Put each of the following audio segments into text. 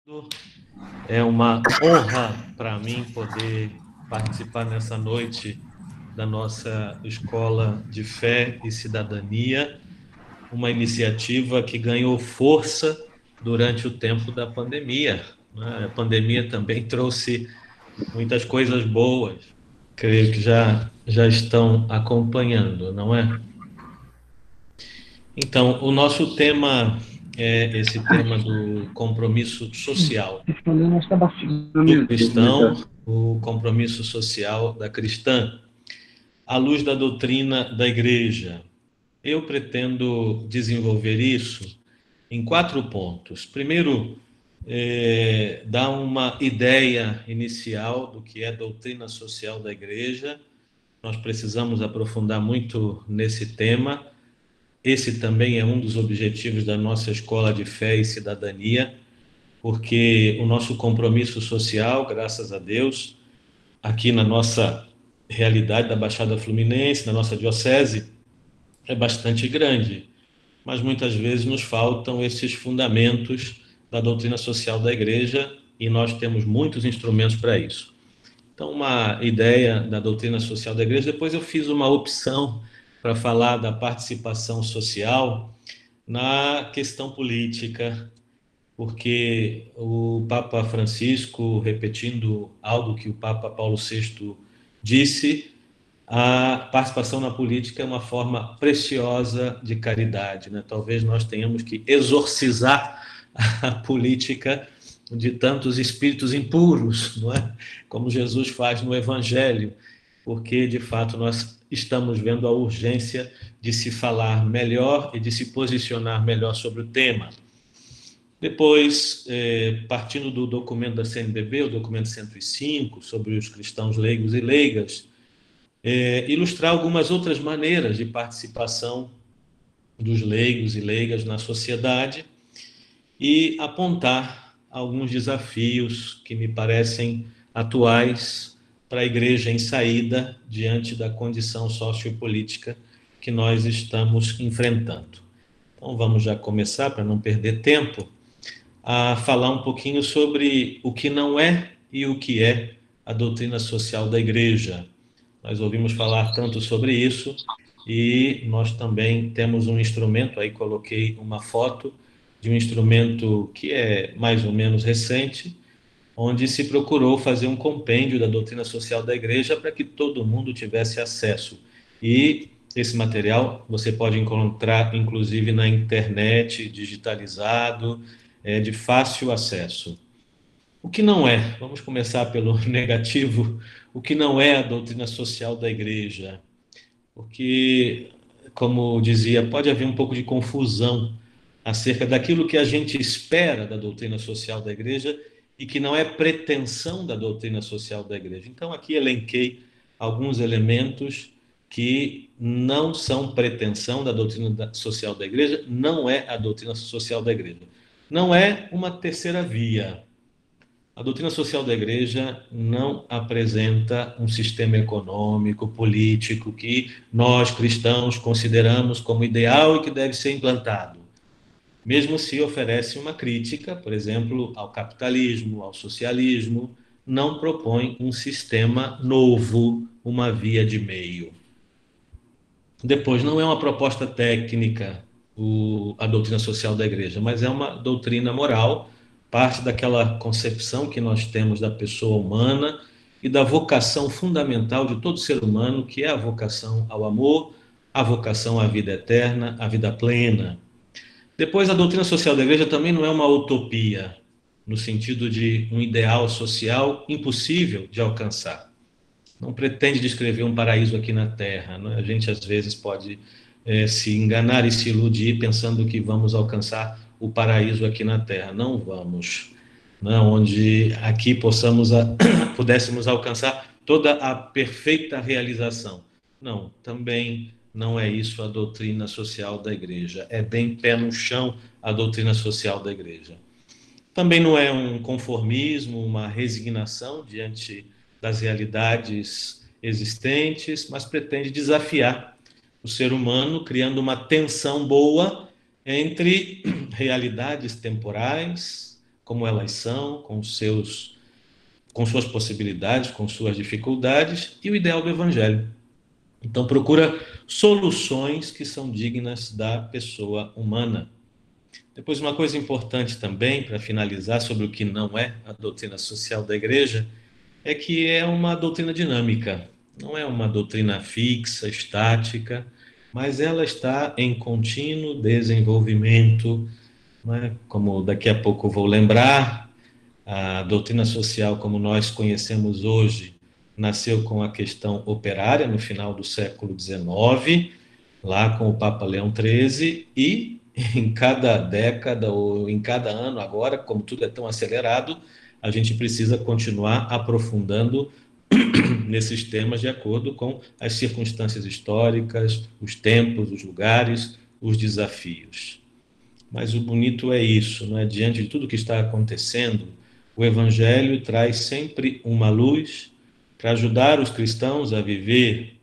É uma honra para mim poder participar nessa noite da nossa Escola de Fé e Cidadania, uma iniciativa que ganhou força durante o tempo da pandemia, né? A pandemia também trouxe muitas coisas boas, creio que já estão acompanhando, não é? Então, o nosso tema é esse tema do compromisso social Respondendo esta baixinha no do YouTube, cristão, tá? o compromisso social da cristã, à luz da doutrina da igreja. Eu pretendo desenvolver isso em 4 pontos. Primeiro, dar uma ideia inicial do que é a doutrina social da igreja. Nós precisamos aprofundar muito nesse tema. Esse também é um dos objetivos da nossa Escola de Fé e Cidadania, porque o nosso compromisso social, graças a Deus, aqui na nossa realidade da Baixada Fluminense, na nossa diocese, é bastante grande, mas muitas vezes nos faltam esses fundamentos da doutrina social da igreja e nós temos muitos instrumentos para isso. Então, uma ideia da doutrina social da igreja, depois eu fiz uma opção para falar da participação social na questão política, porque o Papa Francisco, repetindo algo que o Papa Paulo VI disse, a participação na política é uma forma preciosa de caridade, né? Talvez nós tenhamos que exorcizar a política de tantos espíritos impuros, não é? Como Jesus faz no Evangelho, porque de fato nós estamos vendo a urgência de se falar melhor e de se posicionar melhor sobre o tema. Depois, partindo do documento da CNBB, o documento 105, sobre os cristãos leigos e leigas, ilustrar algumas outras maneiras de participação dos leigos e leigas na sociedade e apontar alguns desafios que me parecem atuais para a igreja em saída diante da condição sociopolítica que nós estamos enfrentando. Então, vamos já começar, para não perder tempo, a falar um pouquinho sobre o que não é e o que é a doutrina social da igreja. Nós ouvimos falar tanto sobre isso e nós também temos um instrumento, aí coloquei uma foto de um instrumento que é mais ou menos recente, onde se procurou fazer um compêndio da doutrina social da igreja para que todo mundo tivesse acesso. E esse material você pode encontrar, inclusive, na internet, digitalizado, de fácil acesso. O que não é, vamos começar pelo negativo, o que não é a doutrina social da igreja, porque, como dizia, pode haver um pouco de confusão acerca daquilo que a gente espera da doutrina social da igreja e que não é pretensão da doutrina social da igreja. Então, aqui elenquei alguns elementos que não são pretensão da doutrina social da igreja, não é a doutrina social da igreja. Não é uma terceira via. A doutrina social da igreja não apresenta um sistema econômico, político que nós cristãos consideramos como ideal e que deve ser implantado. Mesmo se oferece uma crítica, por exemplo, ao capitalismo, ao socialismo, não propõe um sistema novo, uma via de meio. Depois, não é uma proposta técnica a doutrina social da igreja, mas é uma doutrina moral, parte daquela concepção que nós temos da pessoa humana e da vocação fundamental de todo ser humano, que é a vocação ao amor, a vocação à vida eterna, à vida plena. Depois, a doutrina social da igreja também não é uma utopia, no sentido de um ideal social impossível de alcançar. Não pretende descrever um paraíso aqui na Terra. Né? A gente, às vezes, pode se enganar e se iludir pensando que vamos alcançar o paraíso aqui na Terra. Não vamos. Né? Onde aqui pudéssemos alcançar toda a perfeita realização. Não, também não é isso a doutrina social da igreja. É bem pé no chão a doutrina social da igreja. Também não é um conformismo, uma resignação diante das realidades existentes, mas pretende desafiar o ser humano, criando uma tensão boa entre realidades temporais, como elas são, com suas possibilidades, com suas dificuldades, e o ideal do Evangelho. Então, procura soluções que são dignas da pessoa humana. Depois, uma coisa importante também, para finalizar, sobre o que não é a doutrina social da Igreja, é que é uma doutrina dinâmica, não é uma doutrina fixa, estática, mas ela está em contínuo desenvolvimento, né? Como daqui a pouco vou lembrar, a doutrina social, como nós conhecemos hoje, nasceu com a questão operária no final do século XIX, lá com o Papa Leão XIII, e em cada década ou em cada ano agora, como tudo é tão acelerado, a gente precisa continuar aprofundando nesses temas de acordo com as circunstâncias históricas, os tempos, os lugares, os desafios. Mas o bonito é isso, não é? Diante de tudo que está acontecendo, o Evangelho traz sempre uma luz para ajudar os cristãos a viver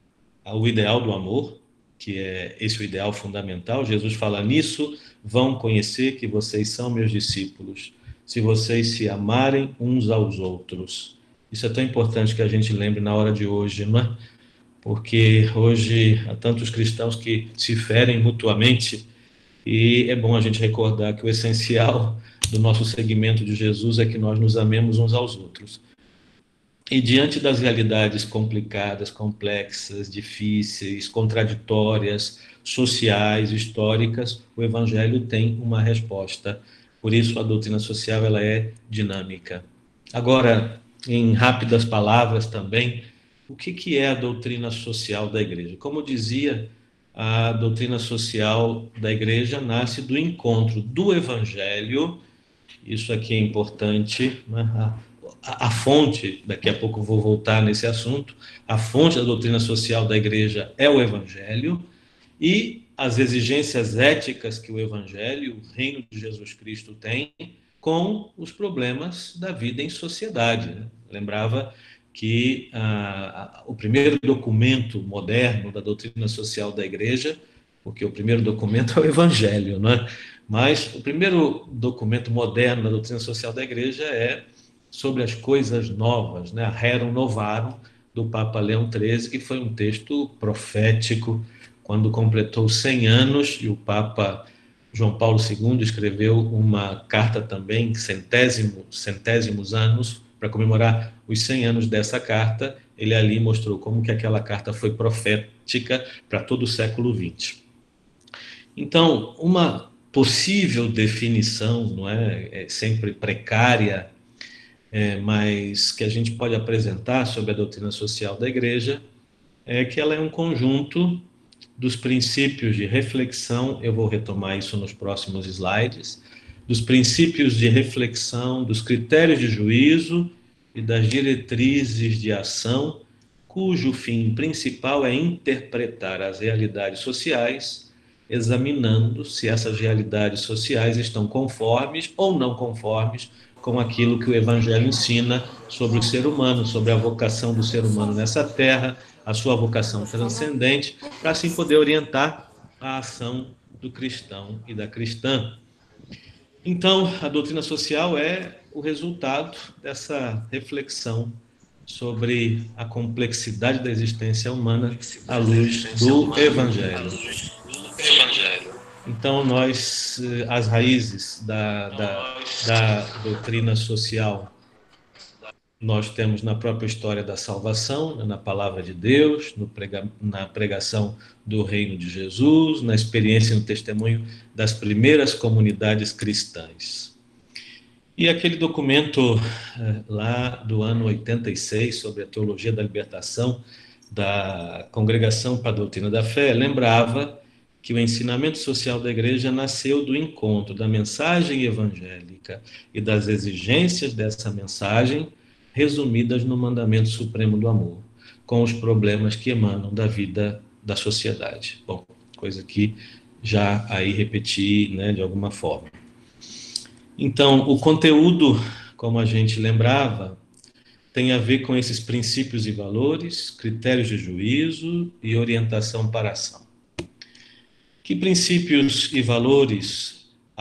o ideal do amor, que é esse o ideal fundamental. Jesus fala nisso, vão conhecer que vocês são meus discípulos, se vocês se amarem uns aos outros. Isso é tão importante que a gente lembre na hora de hoje, não é? Porque hoje há tantos cristãos que se ferem mutuamente e é bom a gente recordar que o essencial do nosso seguimento de Jesus é que nós nos amemos uns aos outros. E diante das realidades complicadas, complexas, difíceis, contraditórias, sociais, históricas, o Evangelho tem uma resposta. Por isso a doutrina social ela é dinâmica. Agora, em rápidas palavras também, o que é a doutrina social da Igreja? Como eu dizia, a doutrina social da Igreja nasce do encontro do Evangelho, isso aqui é importante, né? A fonte, daqui a pouco eu vou voltar nesse assunto, a fonte da doutrina social da Igreja é o Evangelho e as exigências éticas que o Evangelho, o reino de Jesus Cristo tem com os problemas da vida em sociedade, né? Lembrava que o primeiro documento moderno da doutrina social da Igreja, porque o primeiro documento é o Evangelho, né? Mas o primeiro documento moderno da doutrina social da Igreja é sobre as coisas novas, né? A Rerum Novarum, do Papa Leão XIII, que foi um texto profético, quando completou 100 anos, e o Papa João Paulo II escreveu uma carta também, centésimos anos, para comemorar os 100 anos dessa carta. Ele ali mostrou como que aquela carta foi profética para todo o século XX. Então, uma possível definição, não é sempre precária, mas que a gente pode apresentar sobre a doutrina social da Igreja, é que ela é um conjunto dos princípios de reflexão, eu vou retomar isso nos próximos slides, dos princípios de reflexão, dos critérios de juízo e das diretrizes de ação, cujo fim principal é interpretar as realidades sociais, examinando se essas realidades sociais estão conformes ou não conformes com aquilo que o Evangelho ensina sobre o ser humano, sobre a vocação do ser humano nessa terra, a sua vocação transcendente, para assim poder orientar a ação do cristão e da cristã. Então, a doutrina social é o resultado dessa reflexão sobre a complexidade da existência humana à luz do Evangelho. Então, as raízes da doutrina social, nós temos na própria história da salvação, na palavra de Deus, na pregação do reino de Jesus, na experiência e no testemunho das primeiras comunidades cristãs. E aquele documento lá do ano 86, sobre a teologia da libertação, da Congregação para a Doutrina da Fé, lembrava que o ensinamento social da Igreja nasceu do encontro da mensagem evangélica e das exigências dessa mensagem, resumidas no mandamento supremo do amor, com os problemas que emanam da vida da sociedade. Bom, coisa que já aí repeti, né, de alguma forma. Então, o conteúdo, como a gente lembrava, tem a ver com esses princípios e valores, critérios de juízo e orientação para a ação. Que princípios e valores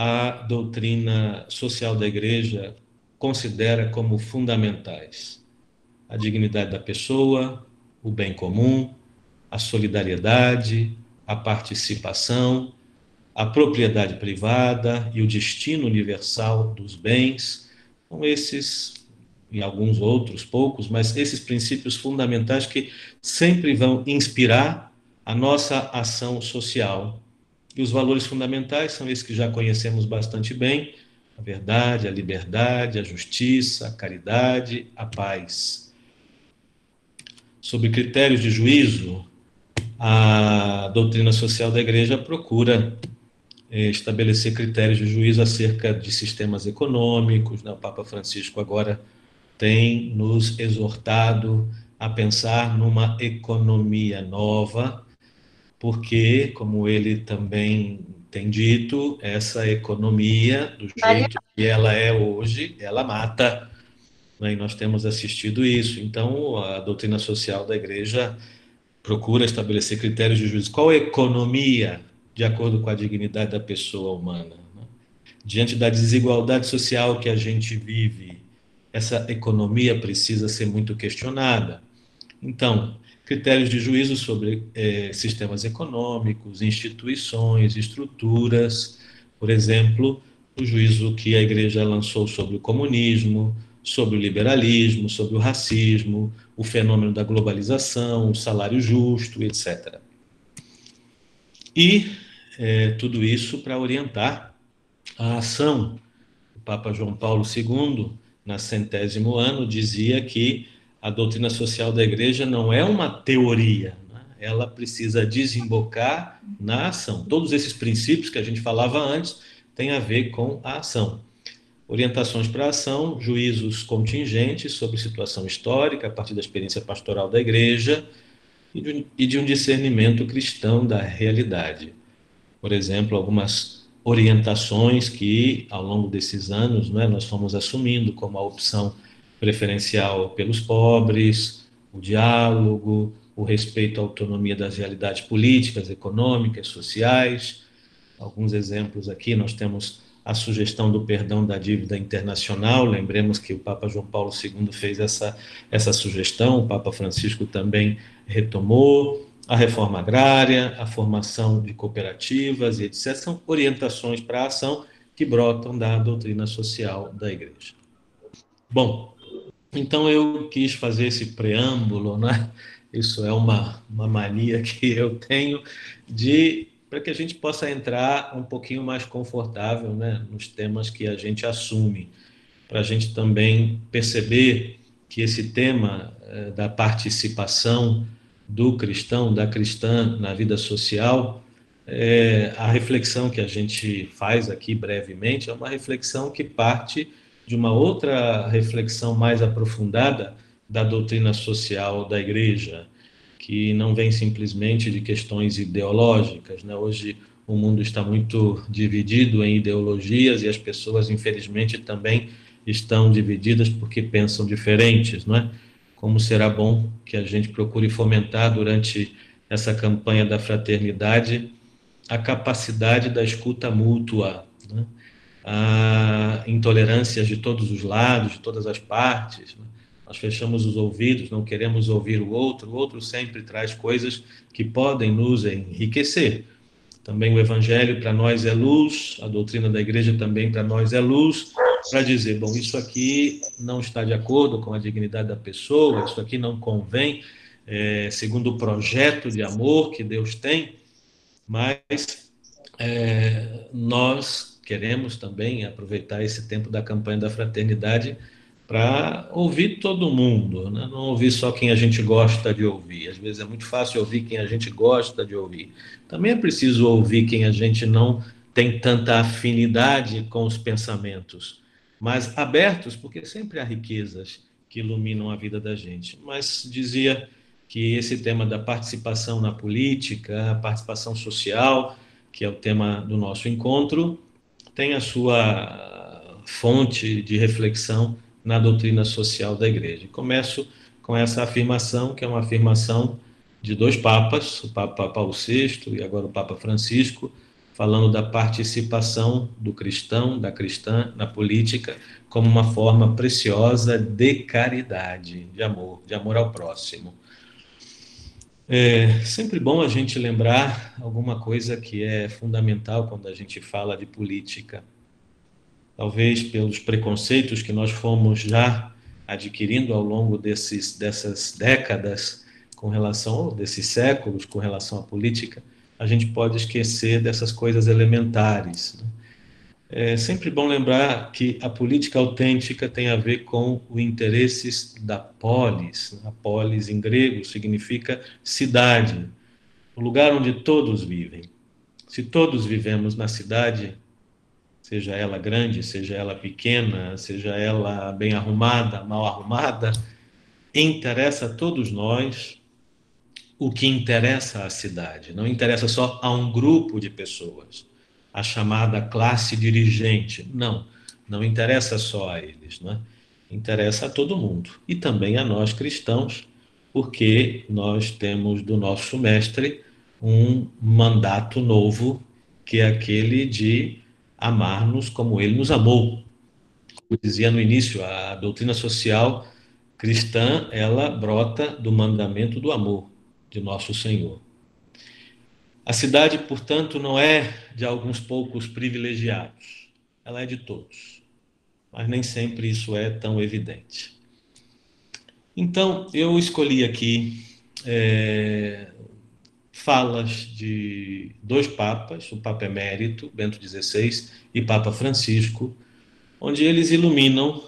a doutrina social da Igreja considera como fundamentais: a dignidade da pessoa, o bem comum, a solidariedade, a participação, a propriedade privada e o destino universal dos bens. São esses e alguns outros, poucos, mas esses princípios fundamentais que sempre vão inspirar a nossa ação social. E os valores fundamentais são esses que já conhecemos bastante bem: a verdade, a liberdade, a justiça, a caridade, a paz. Sobre critérios de juízo, a doutrina social da Igreja procura estabelecer critérios de juízo acerca de sistemas econômicos. O Papa Francisco agora tem nos exortado a pensar numa economia nova, porque, como ele também tem dito, essa economia, do jeito que ela é hoje, ela mata, né? E nós temos assistido isso. Então, a doutrina social da Igreja procura estabelecer critérios de juízo. Qual economia de acordo com a dignidade da pessoa humana, né? Diante da desigualdade social que a gente vive, essa economia precisa ser muito questionada. Então, critérios de juízo sobre sistemas econômicos, instituições, estruturas. Por exemplo, o juízo que a Igreja lançou sobre o comunismo, sobre o liberalismo, sobre o racismo, o fenômeno da globalização, o salário justo, etc. E tudo isso para orientar a ação. O Papa João Paulo II, na 100º ano, dizia que a doutrina social da Igreja não é uma teoria, né? Ela precisa desembocar na ação. Todos esses princípios que a gente falava antes têm a ver com a ação. Orientações para a ação, juízos contingentes sobre situação histórica, a partir da experiência pastoral da Igreja e de um discernimento cristão da realidade. Por exemplo, algumas orientações que, ao longo desses anos, né, nós fomos assumindo, como a opção preferencial pelos pobres, o diálogo, o respeito à autonomia das realidades políticas, econômicas, sociais. Alguns exemplos aqui, nós temos a sugestão do perdão da dívida internacional. Lembremos que o Papa João Paulo II fez essa sugestão, o Papa Francisco também retomou. A reforma agrária, a formação de cooperativas e etc. São orientações para a ação que brotam da doutrina social da Igreja. Bom, então eu quis fazer esse preâmbulo, né? Isso é uma mania que eu tenho para que a gente possa entrar um pouquinho mais confortável, né, nos temas que a gente assume, para a gente também perceber que esse tema da participação do cristão, da cristã na vida social, a reflexão que a gente faz aqui brevemente é uma reflexão que parte de uma outra reflexão mais aprofundada da doutrina social da Igreja, que não vem simplesmente de questões ideológicas, né? Hoje o mundo está muito dividido em ideologias e as pessoas, infelizmente, também estão divididas porque pensam diferentes, não é? Como será bom que a gente procure fomentar durante essa campanha da fraternidade a capacidade da escuta mútua, né? A intolerâncias de todos os lados, de todas as partes, né? Nós fechamos os ouvidos, não queremos ouvir o outro sempre traz coisas que podem nos enriquecer. Também o Evangelho para nós é luz, a doutrina da Igreja também para nós é luz, para dizer, bom, isso aqui não está de acordo com a dignidade da pessoa, isso aqui não convém, segundo o projeto de amor que Deus tem, mas nós queremos também aproveitar esse tempo da campanha da fraternidade para ouvir todo mundo, né? Não ouvir só quem a gente gosta de ouvir. Às vezes é muito fácil ouvir quem a gente gosta de ouvir. Também é preciso ouvir quem a gente não tem tanta afinidade com os pensamentos, mas abertos, porque sempre há riquezas que iluminam a vida da gente. Mas dizia que esse tema da participação na política, a participação social, que é o tema do nosso encontro, tem a sua fonte de reflexão na doutrina social da Igreja. Começo com essa afirmação, que é uma afirmação de dois papas, o Papa Paulo VI e agora o Papa Francisco, falando da participação do cristão, da cristã na política, como uma forma preciosa de caridade, de amor ao próximo. É sempre bom a gente lembrar alguma coisa que é fundamental quando a gente fala de política. Talvez pelos preconceitos que nós fomos já adquirindo ao longo dessas décadas com relação, ou desses séculos com relação à política, a gente pode esquecer dessas coisas elementares, né? É sempre bom lembrar que a política autêntica tem a ver com os interesses da polis. A polis, em grego, significa cidade, o lugar onde todos vivem. Se todos vivemos na cidade, seja ela grande, seja ela pequena, seja ela bem arrumada, mal arrumada, interessa a todos nós o que interessa à cidade. Não interessa só a um grupo de pessoas, a chamada classe dirigente. Não, não interessa só a eles, né? Interessa a todo mundo. E também a nós cristãos, porque nós temos do nosso mestre um mandato novo, que é aquele de amar-nos como ele nos amou. Como eu dizia no início, a doutrina social cristã, ela brota do mandamento do amor de nosso Senhor. A cidade, portanto, não é de alguns poucos privilegiados, ela é de todos, mas nem sempre isso é tão evidente. Então, eu escolhi aqui falas de dois papas, o Papa Emérito, Bento XVI, e Papa Francisco, onde eles iluminam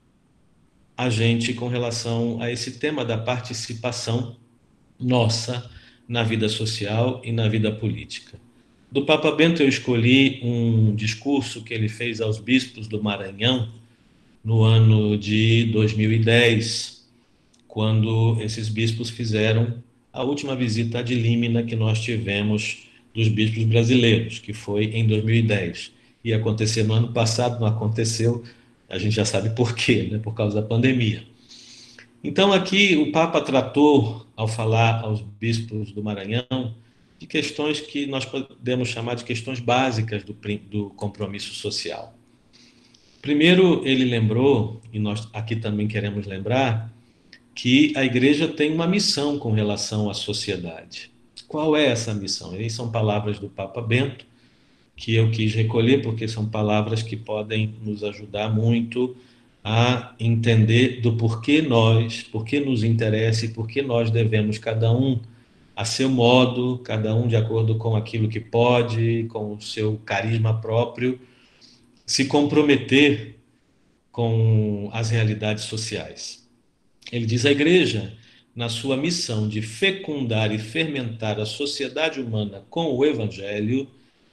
a gente com relação a esse tema da participação nossa na vida social e na vida política. Do Papa Bento eu escolhi um discurso que ele fez aos bispos do Maranhão no ano de 2010, quando esses bispos fizeram a última visita ad limina que nós tivemos dos bispos brasileiros, que foi em 2010. Ia acontecer no ano passado, não aconteceu, a gente já sabe por quê, né? Por causa da pandemia. Então, aqui o Papa tratou, ao falar aos bispos do Maranhão, de questões que nós podemos chamar de questões básicas do compromisso social. Primeiro, ele lembrou, e nós aqui também queremos lembrar, que a igreja tem uma missão com relação à sociedade. Qual é essa missão? E são palavras do Papa Bento, que eu quis recolher, porque são palavras que podem nos ajudar muito a entender do porquê nós, porquê nos interessa e porquê nós devemos, cada um a seu modo, cada um de acordo com aquilo que pode, com o seu carisma próprio, se comprometer com as realidades sociais. Ele diz: a igreja, na sua missão de fecundar e fermentar a sociedade humana com o evangelho,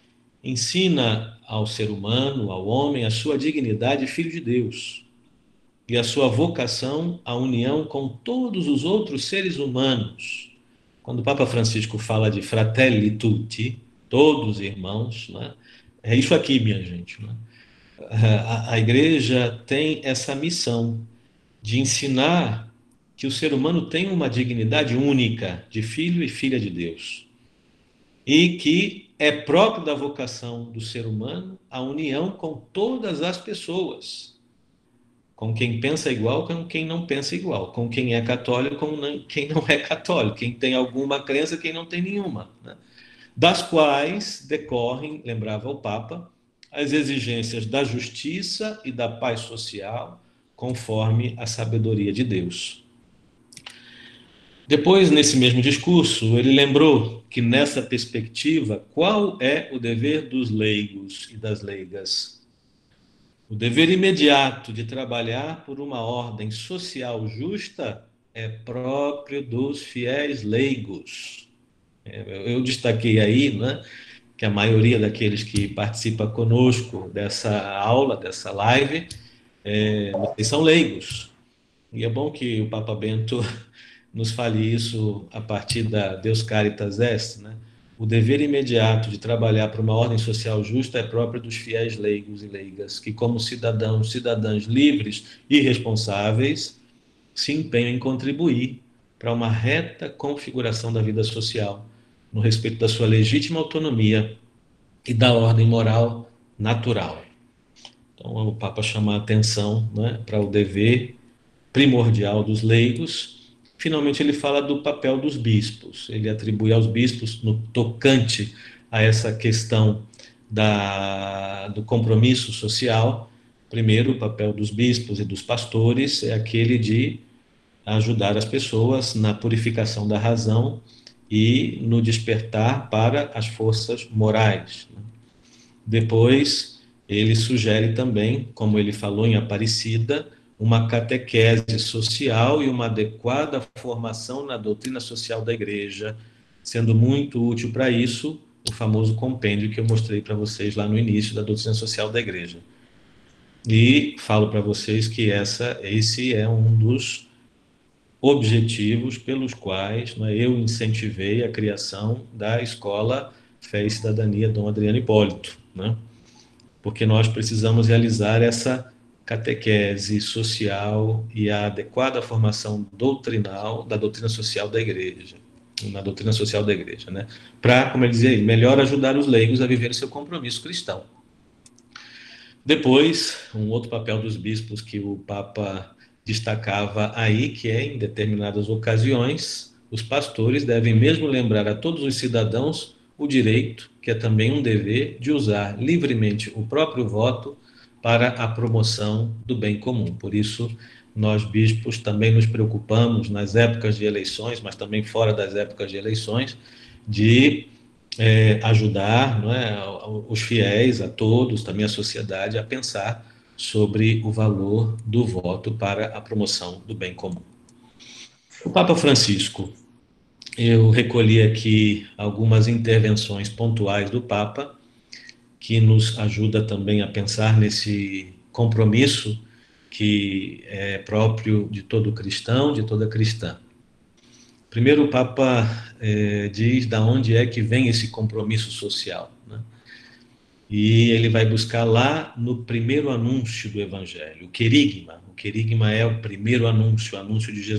ensina ao ser humano, ao homem, a sua dignidade de filho de Deus e a sua vocação à união com todos os outros seres humanos. Quando o Papa Francisco fala de fratelli tutti, todos irmãos, né? É isso aqui, minha gente, né? A igreja tem essa missão de ensinar que o ser humano tem uma dignidade única de filho e filha de Deus e que é próprio da vocação do ser humano a união com todas as pessoas, com quem pensa igual, com quem não pensa igual, com quem é católico, com quem não é católico, quem tem alguma crença, quem não tem nenhuma, né? Das quais decorrem, lembrava o Papa, as exigências da justiça e da paz social, conforme a sabedoria de Deus. Depois, nesse mesmo discurso, ele lembrou que, nessa perspectiva, qual é o dever dos leigos e das leigas? O dever imediato de trabalhar por uma ordem social justa é próprio dos fiéis leigos. Eu destaquei aí, né, que a maioria daqueles que participa conosco dessa aula, dessa live, vocês são leigos. E é bom que o Papa Bento nos fale isso a partir da Deus Caritas Est, né? O dever imediato de trabalhar para uma ordem social justa é próprio dos fiéis leigos e leigas, que, como cidadãos, cidadãs livres e responsáveis, se empenham em contribuir para uma reta configuração da vida social, no respeito da sua legítima autonomia e da ordem moral natural. Então, o Papa chama a atenção, né, para o dever primordial dos leigos. Finalmente, ele fala do papel dos bispos. Ele atribui aos bispos, no tocante a essa questão do compromisso social. Primeiro, o papel dos bispos e dos pastores é aquele de ajudar as pessoas na purificação da razão e no despertar para as forças morais. Depois, ele sugere também, como ele falou em Aparecida, uma catequese social e uma adequada formação na doutrina social da Igreja, sendo muito útil para isso o famoso compêndio que eu mostrei para vocês lá no início da doutrina social da Igreja. E falo para vocês que esse é um dos objetivos pelos quais, né, eu incentivei a criação da Escola Fé e Cidadania Dom Adriano Hipólito, né? Porque nós precisamos realizar essa catequese social e a adequada formação doutrinal da doutrina social da Igreja, na doutrina social da Igreja, né? Para, como ele dizia, melhor ajudar os leigos a viver o seu compromisso cristão. Depois, um outro papel dos bispos que o Papa destacava aí, que é em determinadas ocasiões, os pastores devem mesmo lembrar a todos os cidadãos o direito, que é também um dever, de usar livremente o próprio voto para a promoção do bem comum. Por isso, nós bispos também nos preocupamos nas épocas de eleições, mas também fora das épocas de eleições, de ajudar, não é, os fiéis, a todos, também a sociedade, a pensar sobre o valor do voto para a promoção do bem comum. O Papa Francisco, eu recolhi aqui algumas intervenções pontuais do Papa, que nos ajuda também a pensar nesse compromisso que é próprio de todo cristão, de toda cristã. Primeiro, o Papa diz da onde é que vem esse compromisso social, né? E ele vai buscar lá no primeiro anúncio do Evangelho, o querigma. O querigma é o primeiro anúncio, o anúncio de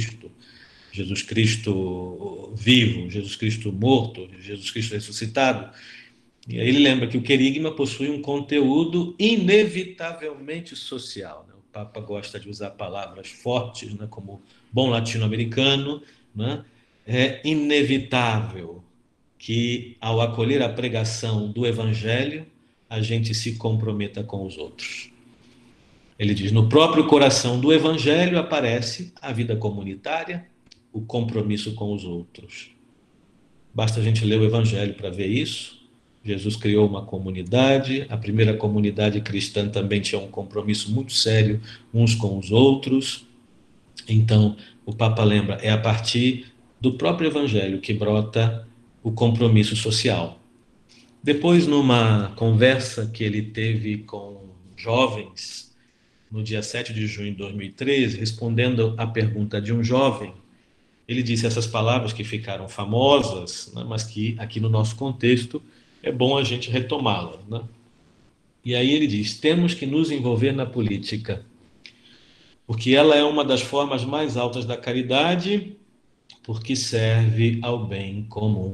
Jesus Cristo vivo, Jesus Cristo morto, Jesus Cristo ressuscitado. E aí ele lembra que o querigma possui um conteúdo inevitavelmente social, né? O Papa gosta de usar palavras fortes, né, como bom latino-americano, né? É inevitável que, ao acolher a pregação do Evangelho, a gente se comprometa com os outros. Ele diz: no próprio coração do Evangelho aparece a vida comunitária, o compromisso com os outros. Basta a gente ler o Evangelho para ver isso. Jesus criou uma comunidade, a primeira comunidade cristã também tinha um compromisso muito sério uns com os outros. Então, o Papa lembra, é a partir do próprio Evangelho que brota o compromisso social. Depois, numa conversa que ele teve com jovens, no dia 7 de junho de 2013, respondendo à pergunta de um jovem, ele disse essas palavras que ficaram famosas, né, mas que aqui no nosso contexto é bom a gente retomá-las, né? E aí ele diz: temos que nos envolver na política, porque ela é uma das formas mais altas da caridade, porque serve ao bem comum.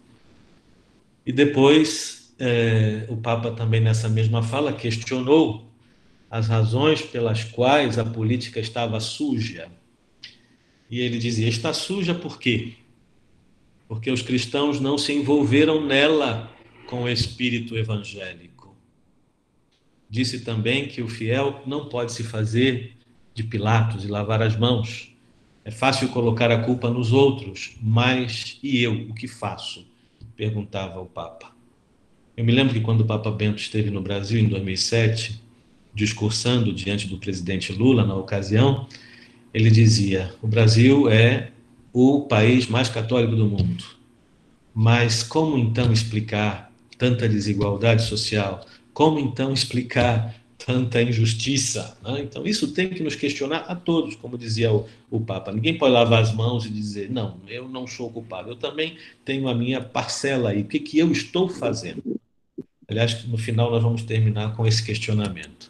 E depois, o Papa também nessa mesma fala questionou as razões pelas quais a política estava suja. E ele dizia: está suja por quê? Porque os cristãos não se envolveram nela com o espírito evangélico. Disse também que o fiel não pode se fazer de Pilatos e lavar as mãos. É fácil colocar a culpa nos outros, mas e eu, o que faço? Perguntava o Papa. Eu me lembro que quando o Papa Bento esteve no Brasil em 2007, discursando diante do presidente Lula na ocasião, ele dizia: o Brasil é o país mais católico do mundo. Mas como então explicar tanta desigualdade social? Como então explicar tanta injustiça? Né? Então, isso tem que nos questionar a todos, como dizia o Papa. Ninguém pode lavar as mãos e dizer: não, eu não sou culpado, eu também tenho a minha parcela aí. O que, que eu estou fazendo? Aliás, no final, nós vamos terminar com esse questionamento.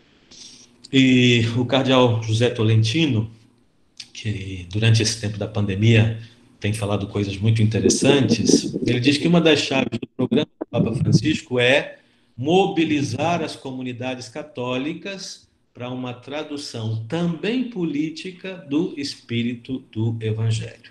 E o cardeal José Tolentino, que durante esse tempo da pandemia tem falado coisas muito interessantes, ele diz que uma das chaves do programa Papa Francisco é mobilizar as comunidades católicas para uma tradução também política do espírito do Evangelho.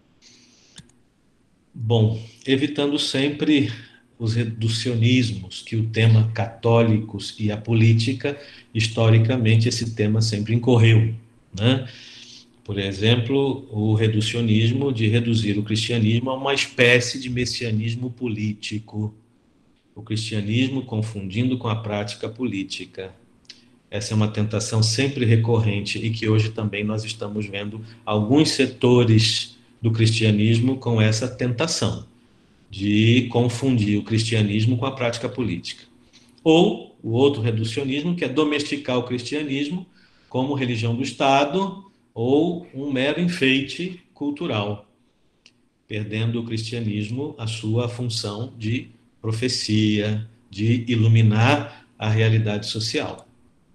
Bom, evitando sempre os reducionismos, que o tema católicos e a política, historicamente, esse tema sempre incorreu, né? Por exemplo, o reducionismo de reduzir o cristianismo a uma espécie de messianismo político, o cristianismo confundindo com a prática política. Essa é uma tentação sempre recorrente e que hoje também nós estamos vendo alguns setores do cristianismo com essa tentação de confundir o cristianismo com a prática política. Ou o outro reducionismo, que é domesticar o cristianismo como religião do Estado ou um mero enfeite cultural, perdendo o cristianismo a sua função de profecia, de iluminar a realidade social.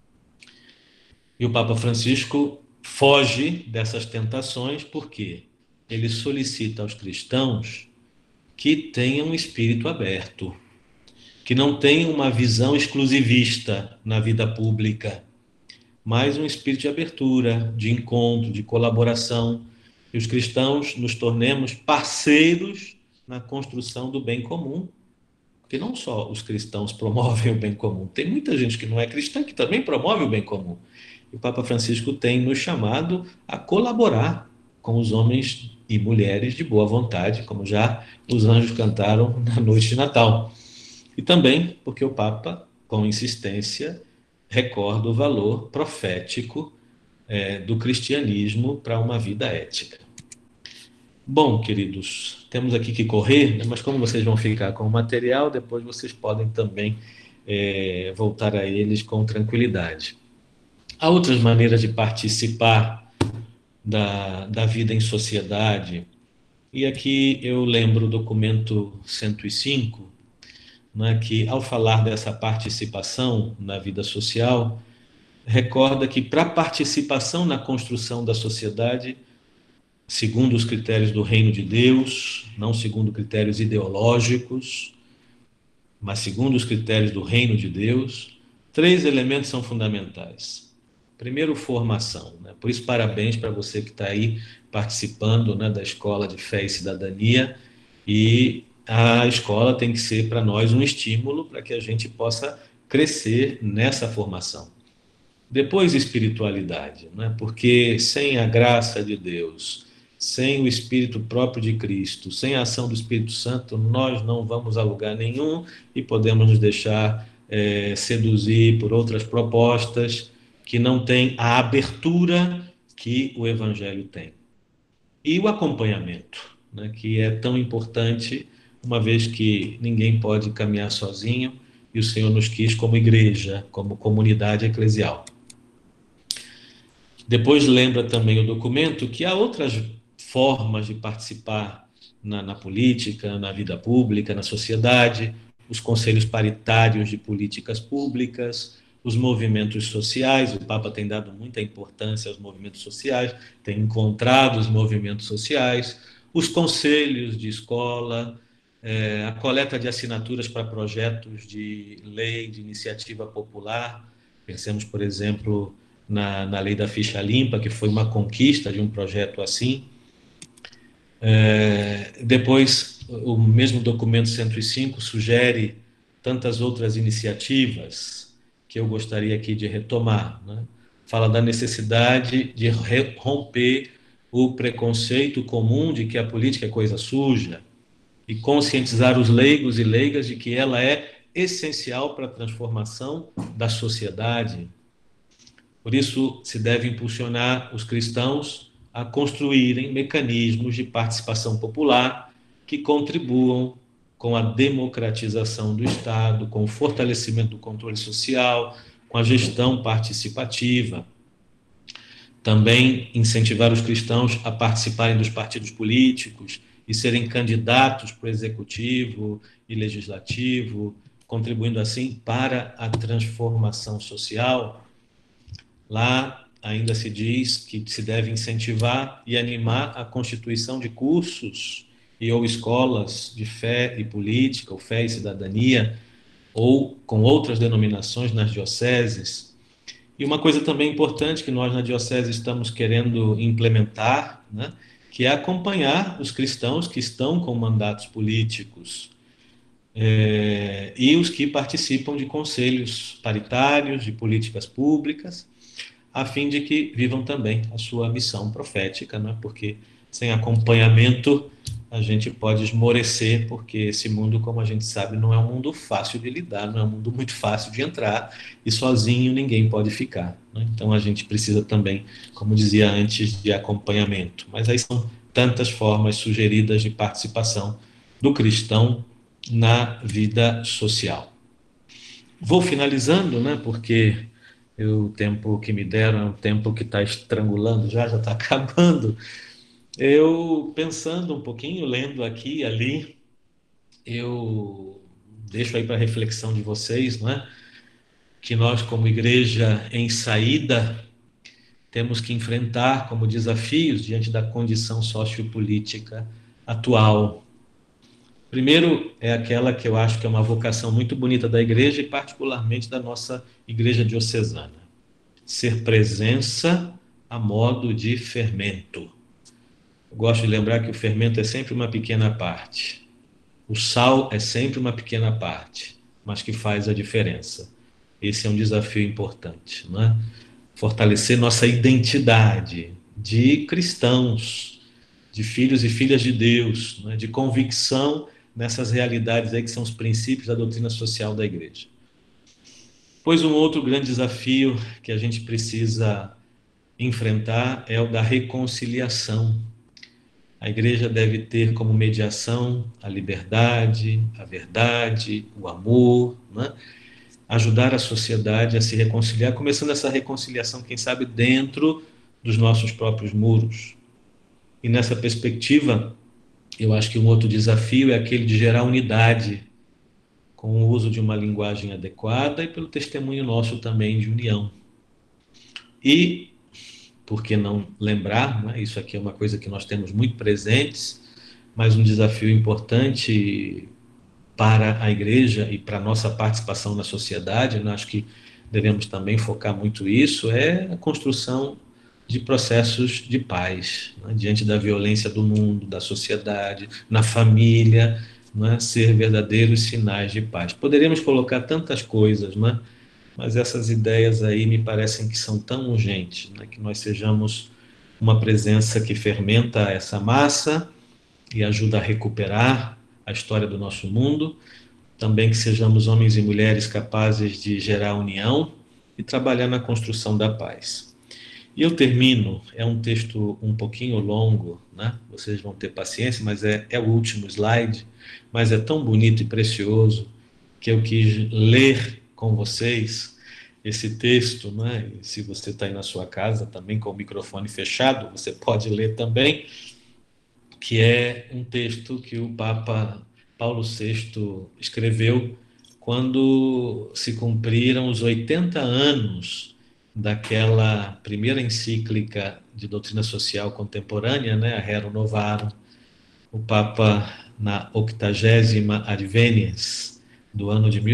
E o Papa Francisco foge dessas tentações porque ele solicita aos cristãos que tenham um espírito aberto, que não tenham uma visão exclusivista na vida pública, mas um espírito de abertura, de encontro, de colaboração, e os cristãos nos tornemos parceiros na construção do bem comum, porque não só os cristãos promovem o bem comum, tem muita gente que não é cristã que também promove o bem comum. E o Papa Francisco tem nos chamado a colaborar com os homens e mulheres de boa vontade, como já os anjos cantaram na noite de Natal. E também porque o Papa, com insistência, recorda o valor profético do cristianismo para uma vida ética. Bom, queridos, temos aqui que correr, né? Mas como vocês vão ficar com o material, depois vocês podem também voltar a eles com tranquilidade. Há outras maneiras de participar da vida em sociedade, e aqui eu lembro o documento 105, né, que ao falar dessa participação na vida social, recorda que para a participação na construção da sociedade, segundo os critérios do reino de Deus, não segundo critérios ideológicos, mas segundo os critérios do reino de Deus, 3 elementos são fundamentais. Primeiro, formação, né? Por isso, parabéns para você que está aí participando, né, da Escola de Fé e Cidadania, e a escola tem que ser para nós um estímulo para que a gente possa crescer nessa formação. Depois, espiritualidade, né? Porque sem a graça de Deus, sem o Espírito próprio de Cristo, sem a ação do Espírito Santo, nós não vamos a lugar nenhum e podemos nos deixar seduzir por outras propostas que não têm a abertura que o Evangelho tem. E o acompanhamento, né, que é tão importante, uma vez que ninguém pode caminhar sozinho e o Senhor nos quis como igreja, como comunidade eclesial. Depois lembra também o documento que há outras formas de participar na política, na vida pública, na sociedade, os conselhos paritários de políticas públicas, os movimentos sociais. O Papa tem dado muita importância aos movimentos sociais, tem encontrado os movimentos sociais, os conselhos de escola, a coleta de assinaturas para projetos de lei, de iniciativa popular. Pensemos, por exemplo, na lei da ficha limpa, que foi uma conquista de um projeto assim. Depois, o mesmo documento 105 sugere tantas outras iniciativas que eu gostaria aqui de retomar, né? Fala da necessidade de romper o preconceito comum de que a política é coisa suja e conscientizar os leigos e leigas de que ela é essencial para a transformação da sociedade. Por isso, se deve impulsionar os cristãos a construírem mecanismos de participação popular que contribuam com a democratização do Estado, com o fortalecimento do controle social, com a gestão participativa. Também incentivar os cristãos a participarem dos partidos políticos e serem candidatos para o executivo e legislativo, contribuindo assim para a transformação social. Lá ainda se diz que se deve incentivar e animar a constituição de cursos e ou escolas de fé e política, ou fé e cidadania, ou com outras denominações nas dioceses. E uma coisa também importante que nós na diocese estamos querendo implementar, né, que é acompanhar os cristãos que estão com mandatos políticos e os que participam de conselhos paritários, de políticas públicas, a fim de que vivam também a sua missão profética, né? Porque sem acompanhamento a gente pode esmorecer, porque esse mundo, como a gente sabe, não é um mundo fácil de lidar, não é um mundo muito fácil de entrar, e sozinho ninguém pode ficar, né? Então a gente precisa também, como dizia antes, de acompanhamento. Mas aí são tantas formas sugeridas de participação do cristão na vida social. Vou finalizando, né? Porque o tempo que me deram é um tempo que está estrangulando, já está acabando. Eu pensando um pouquinho, lendo aqui e ali, eu deixo aí para reflexão de vocês, não é? Que nós, como igreja em saída, temos que enfrentar como desafios diante da condição sociopolítica atual. Primeiro, é aquela que eu acho que é uma vocação muito bonita da igreja e, particularmente, da nossa igreja diocesana: ser presença a modo de fermento. Eu gosto de lembrar que o fermento é sempre uma pequena parte. O sal é sempre uma pequena parte, mas que faz a diferença. Esse é um desafio importante, não é? Fortalecer nossa identidade de cristãos, de filhos e filhas de Deus, não é? De convicção nessas realidades aí que são os princípios da doutrina social da igreja. Pois um outro grande desafio que a gente precisa enfrentar é o da reconciliação. A igreja deve ter como mediação a liberdade, a verdade, o amor, né? Ajudar a sociedade a se reconciliar, começando essa reconciliação, quem sabe, dentro dos nossos próprios muros. E nessa perspectiva, eu acho que um outro desafio é aquele de gerar unidade, com o uso de uma linguagem adequada e pelo testemunho nosso também de união. E por que não lembrar, né? Isso aqui é uma coisa que nós temos muito presentes, mas um desafio importante para a igreja e para a nossa participação na sociedade, né? Acho que devemos também focar muito isso, é a construção de processos de paz, né? Diante da violência do mundo, da sociedade, na família, né? Ser verdadeiros sinais de paz. Poderíamos colocar tantas coisas, né? Mas essas ideias aí me parecem que são tão urgentes, né? Que nós sejamos uma presença que fermenta essa massa e ajuda a recuperar a história do nosso mundo, também que sejamos homens e mulheres capazes de gerar união e trabalhar na construção da paz. E eu termino, é um texto um pouquinho longo, né? Vocês vão ter paciência, mas é o último slide, mas é tão bonito e precioso que eu quis ler com vocês esse texto, né? E se você está aí na sua casa também com o microfone fechado, você pode ler também, que é um texto que o Papa Paulo VI escreveu quando se cumpriram os 80 anos daquela primeira encíclica de doutrina social contemporânea, né, a Rerum Novarum. O Papa, na 80ª Advenies do ano de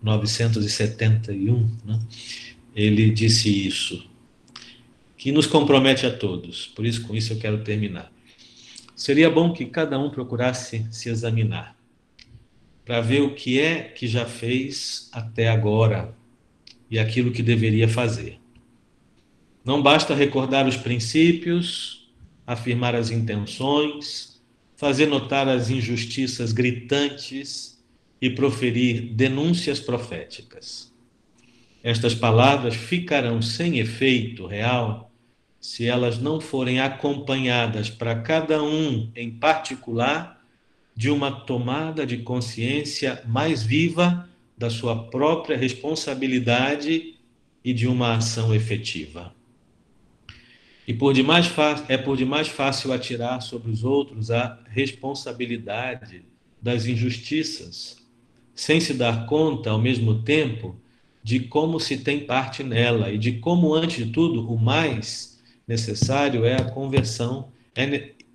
1971, né, ele disse isso, que nos compromete a todos. Por isso, com isso eu quero terminar. Seria bom que cada um procurasse se examinar, para ver o que é que já fez até agora e aquilo que deveria fazer. Não basta recordar os princípios, afirmar as intenções, fazer notar as injustiças gritantes e proferir denúncias proféticas. Estas palavras ficarão sem efeito real se elas não forem acompanhadas para cada um em particular de uma tomada de consciência mais viva da sua própria responsabilidade e de uma ação efetiva. E é por demais fácil atirar sobre os outros a responsabilidade das injustiças, sem se dar conta, ao mesmo tempo, de como se tem parte nela e de como, antes de tudo, o mais necessário é a conversão,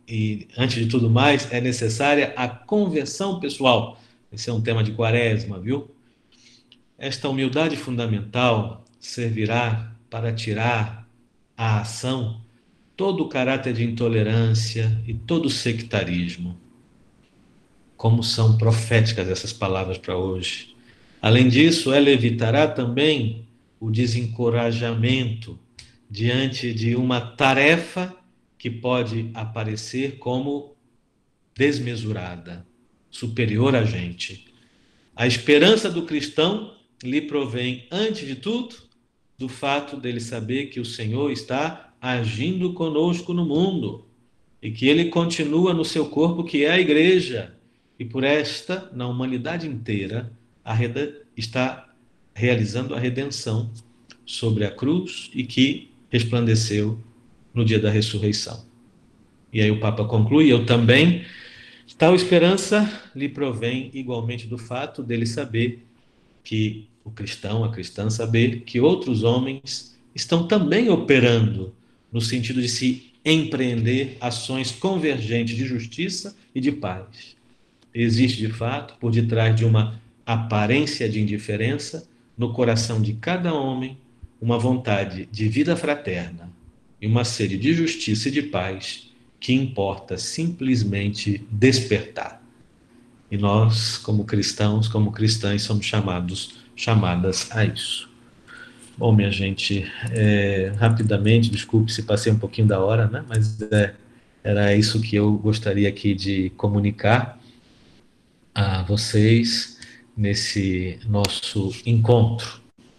e, antes de tudo mais, é necessária a conversão pessoal. Esse é um tema de Quaresma, viu? Esta humildade fundamental servirá para tirar à ação todo o caráter de intolerância e todo o sectarismo. Como são proféticas essas palavras para hoje. Além disso, ela evitará também o desencorajamento diante de uma tarefa que pode aparecer como desmesurada, superior a gente. A esperança do cristão lhe provém, antes de tudo, do fato dele saber que o Senhor está agindo conosco no mundo e que ele continua no seu corpo, que é a igreja, e por esta, na humanidade inteira, está realizando a redenção sobre a cruz e que resplandeceu no dia da ressurreição. E aí o Papa conclui, eu também, tal esperança lhe provém igualmente do fato dele saber que o cristão, a cristã, saber que outros homens estão também operando no sentido de se empreender ações convergentes de justiça e de paz. Existe, de fato, por detrás de uma aparência de indiferença, no coração de cada homem, uma vontade de vida fraterna e uma sede de justiça e de paz que importa simplesmente despertar. E nós, como cristãos, como cristãs, somos chamadas a isso. Bom, minha gente, rapidamente, desculpe se passei um pouquinho da hora, né? Mas era isso que eu gostaria aqui de comunicar a vocês nesse nosso encontro.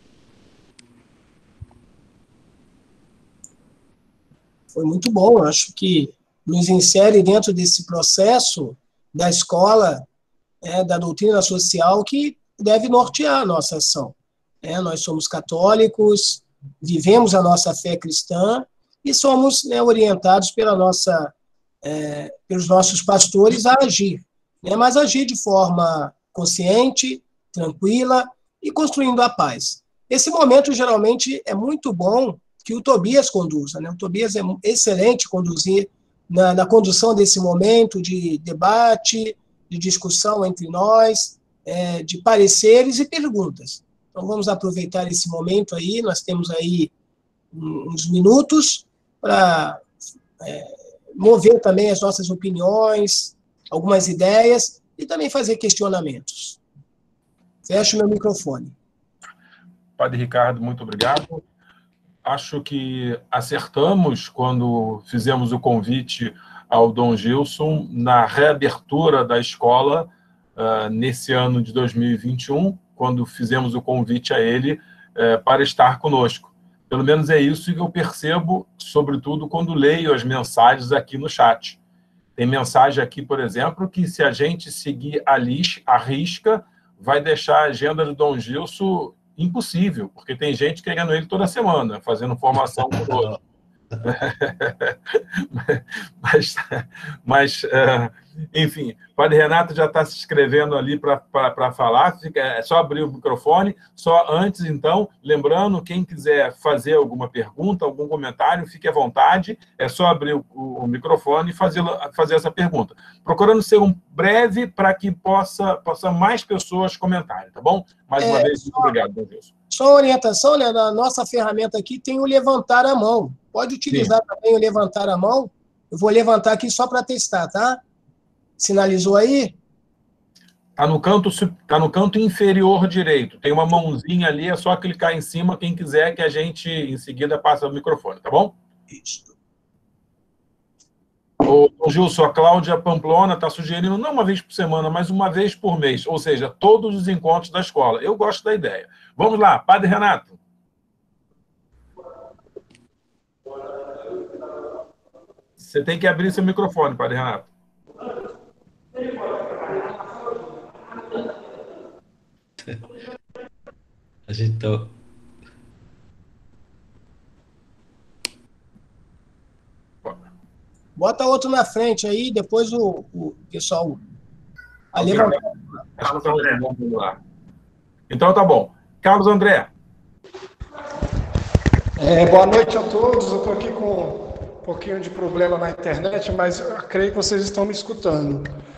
Foi muito bom, acho que nos insere dentro desse processo da escola, da doutrina social, que deve nortear a nossa ação. Nós somos católicos, vivemos a nossa fé cristã e somos orientados pelos nossos pastores a agir, mas agir de forma consciente, tranquila e construindo a paz. Esse momento, geralmente, é muito bom que o Tobias conduza. O Tobias é excelente conduzir na condução desse momento de debate, de discussão entre nós, de pareceres e perguntas. Então, vamos aproveitar esse momento aí, nós temos aí uns minutos para mover também as nossas opiniões, algumas ideias e também fazer questionamentos. Fecho meu microfone. Padre Ricardo, muito obrigado. Acho que acertamos quando fizemos o convite ao Dom Gilson na reabertura da escola nesse ano de 2021, quando fizemos o convite a ele para estar conosco. Pelo menos é isso que eu percebo, sobretudo quando leio as mensagens aqui no chat. Tem mensagem aqui, por exemplo, que se a gente seguir a risca, vai deixar a agenda do Dom Gilson impossível, porque tem gente querendo ele toda semana, fazendo formação conosco. Enfim, o Padre Renato já está se inscrevendo ali para falar, é só abrir o microfone. Só antes, então, lembrando, quem quiser fazer alguma pergunta, algum comentário, fique à vontade, é só abrir o microfone e fazer essa pergunta. Procurando ser breve para que possa mais pessoas comentarem, tá bom? Mais uma vez, muito obrigado, meu Deus. Só uma orientação, na nossa ferramenta aqui tem o levantar a mão. Pode utilizar também o levantar a mão. Eu vou levantar aqui só para testar, tá? Sinalizou aí? Tá no canto inferior direito. Tem uma mãozinha ali, é só clicar em cima, quem quiser, que a gente, em seguida, passa o microfone, tá bom? Isso. O Gilson, a Cláudia Pamplona está sugerindo não uma vez por semana, mas uma vez por mês, ou seja, todos os encontros da escola. Eu gosto da ideia. Vamos lá, Padre Renato. Você tem que abrir seu microfone, Padre Renato. A gente tá... Bota outro na frente aí, depois o pessoal... Então tá bom. Carlos André. Boa noite a todos. Eu estou aqui com pouquinho de problema na internet, mas eu creio que vocês estão me escutando.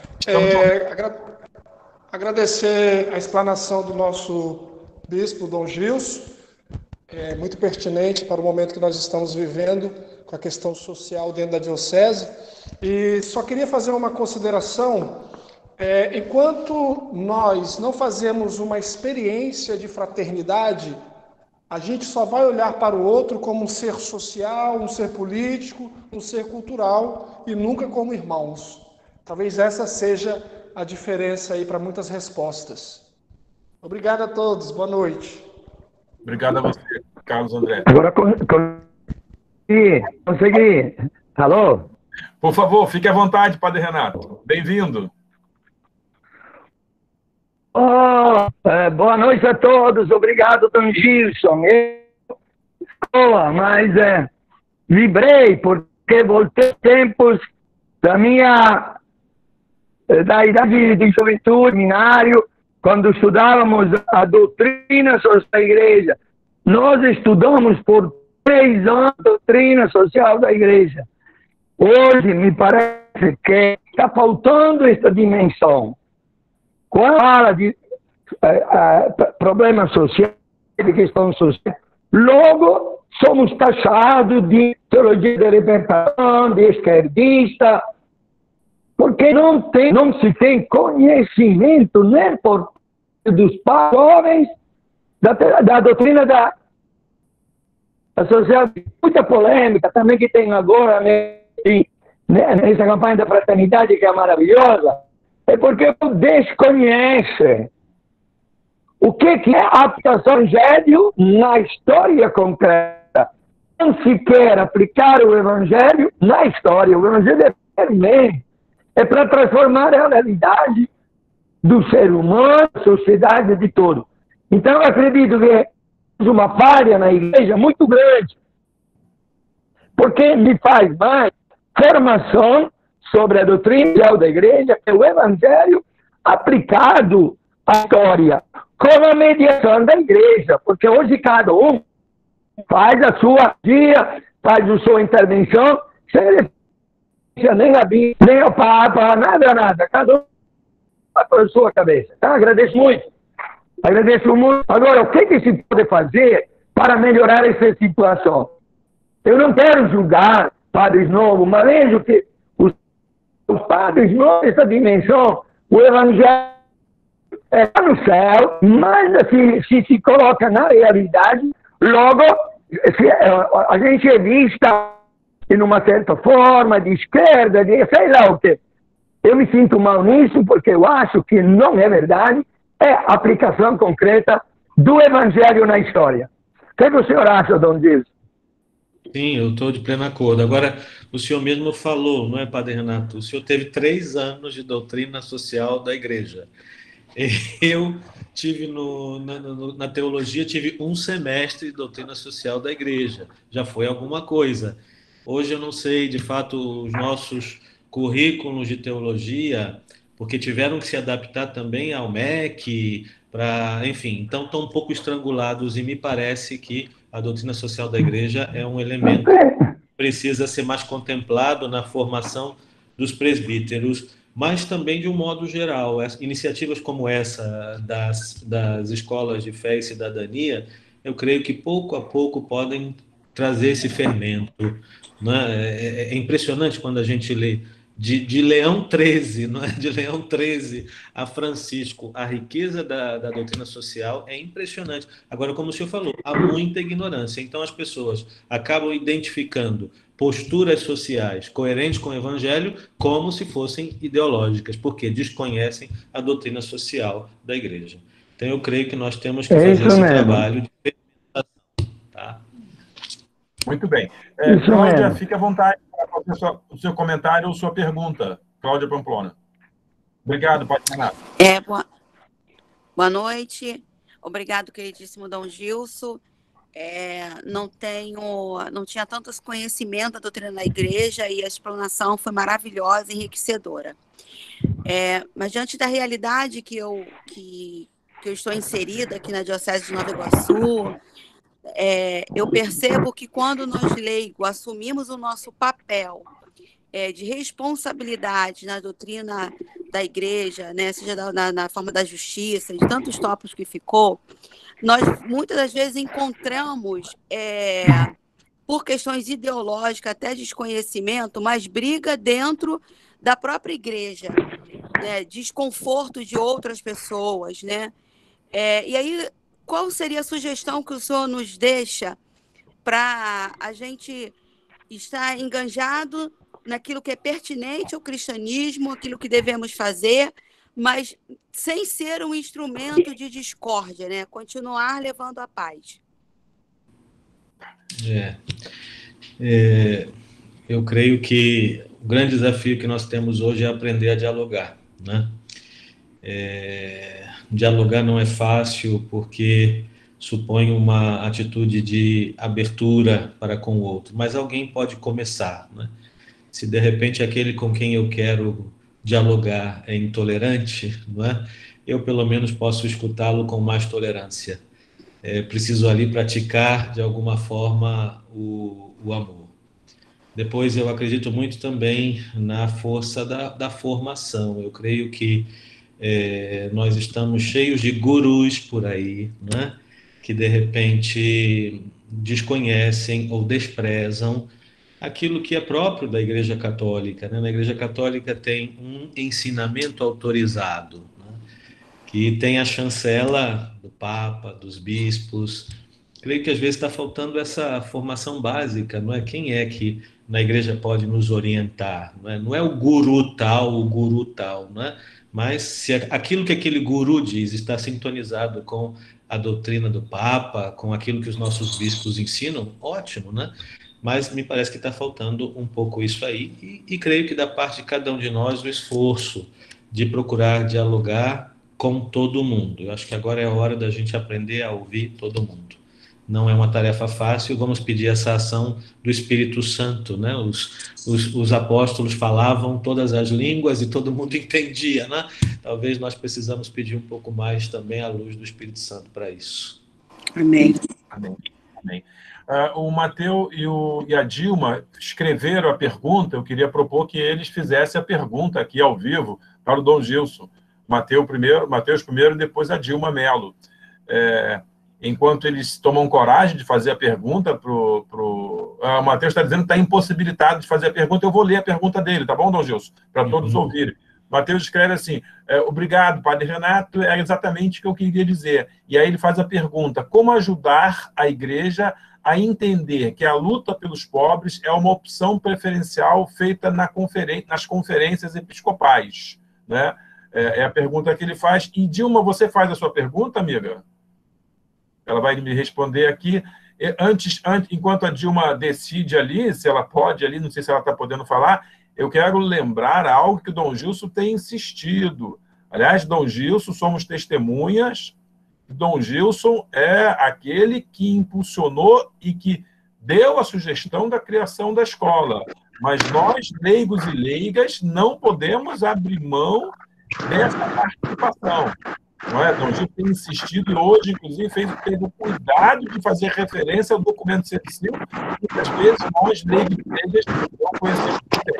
Agradecer a explanação do nosso bispo, Dom Gilson, muito pertinente para o momento que nós estamos vivendo, com a questão social dentro da diocese. E só queria fazer uma consideração. Enquanto nós não fazemos uma experiência de fraternidade, a gente só vai olhar para o outro como um ser social, um ser político, um ser cultural e nunca como irmãos. Talvez essa seja a diferença aí para muitas respostas. Obrigado a todos, boa noite. Obrigado a você, Carlos André. Agora consegui. Alô? Por favor, fique à vontade, Padre Renato. Bem-vindo. Boa noite a todos. Obrigado, Dom Gilson. Mas vibrei porque voltei tempos da idade de juventude, seminário, quando estudávamos a doutrina social da Igreja. Nós estudamos por 3 anos a doutrina social da Igreja. Hoje me parece que está faltando esta dimensão. Quando fala de problemas sociais, de questão social, logo somos taxados de teologia de libertação, de esquerdista, porque não se tem conhecimento nem por dos jovens da doutrina da social. Muita polêmica também que tem agora nessa campanha da fraternidade, que é maravilhosa, é porque desconhece o que é a aplicação do Evangelho na história concreta. Não se quer aplicar o Evangelho na história. O Evangelho é para transformar a realidade do ser humano, da sociedade, de todo. Então, eu acredito que é uma falha na Igreja muito grande, porque me faz mais formação sobre a doutrina da Igreja, que é o Evangelho aplicado à história, com a mediação da Igreja, porque hoje cada um faz a sua dia, faz a sua intervenção, sem nem a Bíblia, nem o Papa, nada, cada um faz a sua cabeça. Então, agradeço muito. Agora, o que se pode fazer para melhorar essa situação? Eu não quero julgar padres novos, mas vejo que os padres novos, essa dimensão, o Evangelho está no céu, mas se coloca na realidade, logo a gente é vista de uma certa forma, de esquerda, de sei lá o quê. Eu me sinto mal nisso, porque eu acho que não é verdade, é a aplicação concreta do Evangelho na história. O que o senhor acha, Dom Gilson? Sim, eu estou de pleno acordo. Agora, o senhor mesmo falou, não é, Padre Renato? O senhor teve 3 anos de doutrina social da Igreja. Eu tive na teologia, tive 1 semestre de doutrina social da Igreja. Já foi alguma coisa. Hoje eu não sei, de fato, os nossos currículos de teologia, porque tiveram que se adaptar também ao MEC, enfim, então estão um pouco estrangulados, e me parece que a doutrina social da Igreja é um elemento que precisa ser mais contemplado na formação dos presbíteros, mas também de um modo geral. Iniciativas como essa das escolas de fé e cidadania, eu creio que pouco a pouco podem trazer esse fermento. Né? É impressionante quando a gente lê de Leão XIII, não é? De Leão XIII a Francisco, a riqueza da doutrina social é impressionante. Agora, como o senhor falou, há muita ignorância. Então, as pessoas acabam identificando posturas sociais coerentes com o Evangelho como se fossem ideológicas, porque desconhecem a doutrina social da Igreja. Então, eu creio que nós temos que fazer esse trabalho de fermentação. Tá? Muito bem. Cláudia, fique à vontade para fazer o seu comentário ou sua pergunta. Cláudia Pamplona. Obrigado, Padre Renato. Boa noite. Obrigado, queridíssimo Dom Gilson. Não tinha tantos conhecimentos da doutrina da Igreja e a explanação foi maravilhosa, enriquecedora. Mas diante da realidade que eu estou inserida aqui na Diocese de Nova Iguaçu, eu percebo que quando nós leigos assumimos o nosso papel de responsabilidade na doutrina da igreja, né, seja na forma da justiça, de tantos tópicos que ficou, nós muitas das vezes encontramos, por questões ideológicas, até desconhecimento, mas briga dentro da própria igreja, né, desconforto de outras pessoas, né? E aí, qual seria a sugestão que o senhor nos deixa para a gente estar enganjado naquilo que é pertinente ao cristianismo, aquilo que devemos fazer, mas sem ser um instrumento de discórdia, né? Continuar levando a paz. Eu creio que o grande desafio que nós temos hoje é aprender a dialogar, né? Dialogar não é fácil porque supõe uma atitude de abertura para com o outro, mas alguém pode começar, né? Se de repente aquele com quem eu quero dialogar é intolerante, não é? Eu pelo menos posso escutá-lo com mais tolerância. Preciso ali praticar de alguma forma o amor. Depois eu acredito muito também na força da formação. Eu creio que nós estamos cheios de gurus por aí, né? Que de repente desconhecem ou desprezam aquilo que é próprio da Igreja Católica, né? Na Igreja Católica tem um ensinamento autorizado, né? Que tem a chancela do Papa, dos bispos. Creio que às vezes está faltando essa formação básica, não é? Quem é que na igreja pode nos orientar? Não é o guru tal, não é? Mas se aquilo que aquele guru diz está sintonizado com a doutrina do Papa, com aquilo que os nossos bispos ensinam, ótimo, né? Mas me parece que está faltando um pouco isso aí, e creio que da parte de cada um de nós o esforço de procurar dialogar com todo mundo. Eu acho que agora é a hora da gente aprender a ouvir todo mundo. Não é uma tarefa fácil, vamos pedir essa ação do Espírito Santo, né? Os apóstolos falavam todas as línguas e todo mundo entendia, né? Talvez nós precisamos pedir um pouco mais também a luz do Espírito Santo para isso. Amém. Amém. Amém. O Mateus e a Dilma escreveram a pergunta. Eu queria propor que eles fizessem a pergunta aqui ao vivo para o Dom Gilson. Mateus primeiro e depois a Dilma Mello. Enquanto eles tomam coragem de fazer a pergunta o Mateus está dizendo que está impossibilitado de fazer a pergunta. Eu vou ler a pergunta dele, tá bom, Dom Gilson? Para todos ouvirem. Mateus escreve assim: obrigado, Padre Renato, é exatamente o que eu queria dizer. E aí ele faz a pergunta: como ajudar a igreja a entender que a luta pelos pobres é uma opção preferencial feita nas conferências episcopais, né? É a pergunta que ele faz. E, Dilma, você faz a sua pergunta, amiga? Ela vai me responder aqui. Enquanto a Dilma decide ali, se ela pode ali, não sei se ela está podendo falar, eu quero lembrar algo que o Dom Gilson tem insistido. Aliás, Dom Gilson, somos testemunhas. Dom Gilson é aquele que impulsionou e que deu a sugestão da criação da escola. Mas nós, leigos e leigas, não podemos abrir mão dessa participação. Não é? Dom Gilson tem insistido e hoje, inclusive, teve o cuidado de fazer referência ao documento 105, que às vezes nós, leigos e leigas, não conhecemos.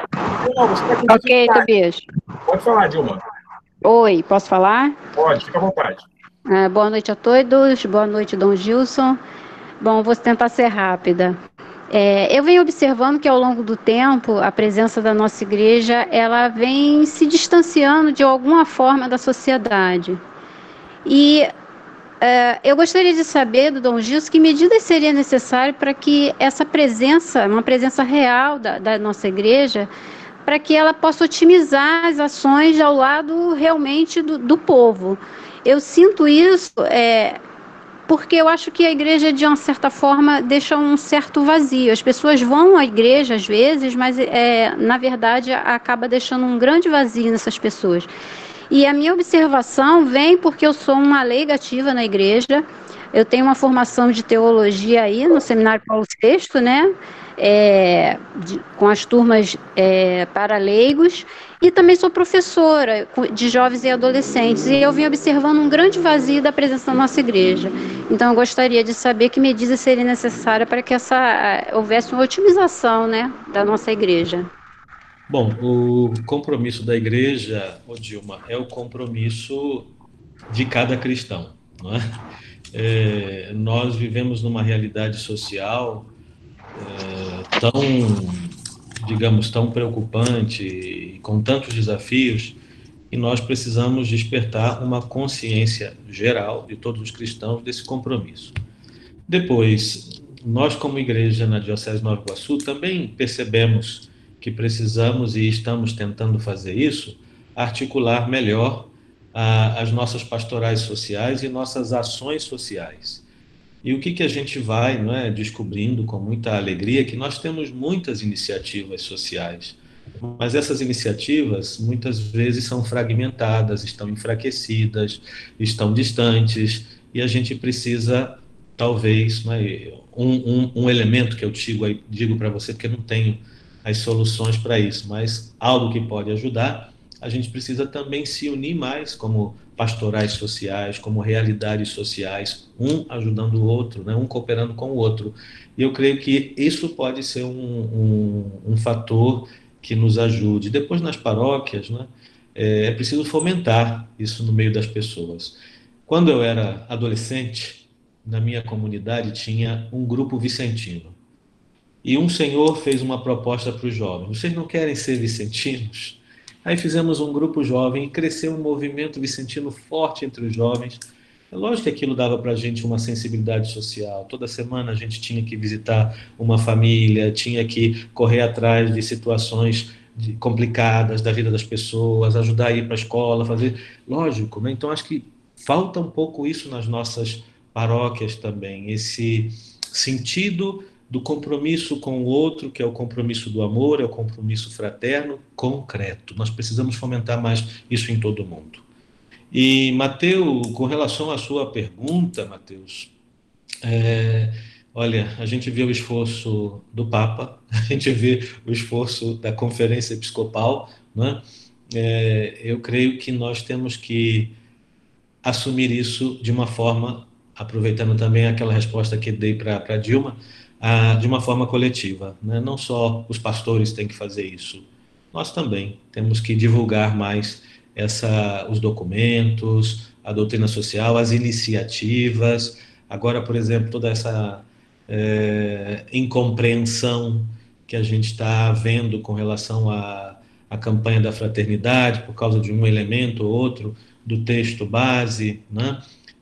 Ok, Tobias. Pode falar, Dilma. Oi, posso falar? Pode, fica à vontade. Boa noite a todos, boa noite, Dom Gilson. Bom, vou tentar ser rápida. Eu venho observando que ao longo do tempo a presença da nossa igreja ela vem se distanciando de alguma forma da sociedade. E eu gostaria de saber do Dom Gilson que medidas seriam necessárias para que essa presença, uma presença real da nossa igreja, para que ela possa otimizar as ações ao lado realmente do povo. Eu sinto isso porque eu acho que a igreja, de uma certa forma, deixa um certo vazio. As pessoas vão à igreja, às vezes, mas, na verdade, acaba deixando um grande vazio nessas pessoas. E a minha observação vem porque eu sou uma leiga ativa na igreja. Eu tenho uma formação de teologia aí no Seminário Paulo VI, né? Com as turmas para leigos, e também sou professora de jovens e adolescentes, e eu vim observando um grande vazio da presença da nossa igreja. Então, eu gostaria de saber que medidas seriam necessárias para que houvesse uma otimização, né, da nossa igreja. Bom, o compromisso da igreja, Dilma, é o compromisso de cada cristão, não é? Nós vivemos numa realidade social tão, digamos, tão preocupante e com tantos desafios, e nós precisamos despertar uma consciência geral de todos os cristãos desse compromisso. Depois, nós como igreja na Diocese de Nova Iguaçu também percebemos que precisamos, e estamos tentando fazer isso, articular melhor as nossas pastorais sociais e nossas ações sociais. E o que a gente vai, não é, descobrindo com muita alegria, que nós temos muitas iniciativas sociais, mas essas iniciativas muitas vezes são fragmentadas, estão enfraquecidas, estão distantes, e a gente precisa, talvez, né, um elemento que eu digo para você, porque eu não tenho as soluções para isso, mas algo que pode ajudar, a gente precisa também se unir mais como pastorais sociais, como realidades sociais, um ajudando o outro, né, um cooperando com o outro. E eu creio que isso pode ser um fator que nos ajude. Depois, nas paróquias, né, é preciso fomentar isso no meio das pessoas. Quando eu era adolescente, na minha comunidade tinha um grupo vicentino. E um senhor fez uma proposta para os jovens: vocês não querem ser vicentinos? Aí fizemos um grupo jovem e cresceu um movimento vicentino forte entre os jovens. É lógico que aquilo dava para a gente uma sensibilidade social. Toda semana a gente tinha que visitar uma família, tinha que correr atrás de situações complicadas da vida das pessoas, ajudar a ir para a escola, fazer... Lógico, né? Então acho que falta um pouco isso nas nossas paróquias também, esse sentido do compromisso com o outro, que é o compromisso do amor, é o compromisso fraterno, concreto. Nós precisamos fomentar mais isso em todo mundo. E, Mateus, com relação à sua pergunta, Mateus, olha, a gente vê o esforço do Papa, a gente vê o esforço da Conferência Episcopal, né? Eu creio que nós temos que assumir isso de uma forma, aproveitando também aquela resposta que dei para Dilma, de uma forma coletiva, né? Não só os pastores têm que fazer isso, nós também temos que divulgar mais os documentos, a doutrina social, as iniciativas. Agora, por exemplo, toda essa incompreensão que a gente está vendo com relação à campanha da fraternidade, por causa de um elemento ou outro do texto base, né?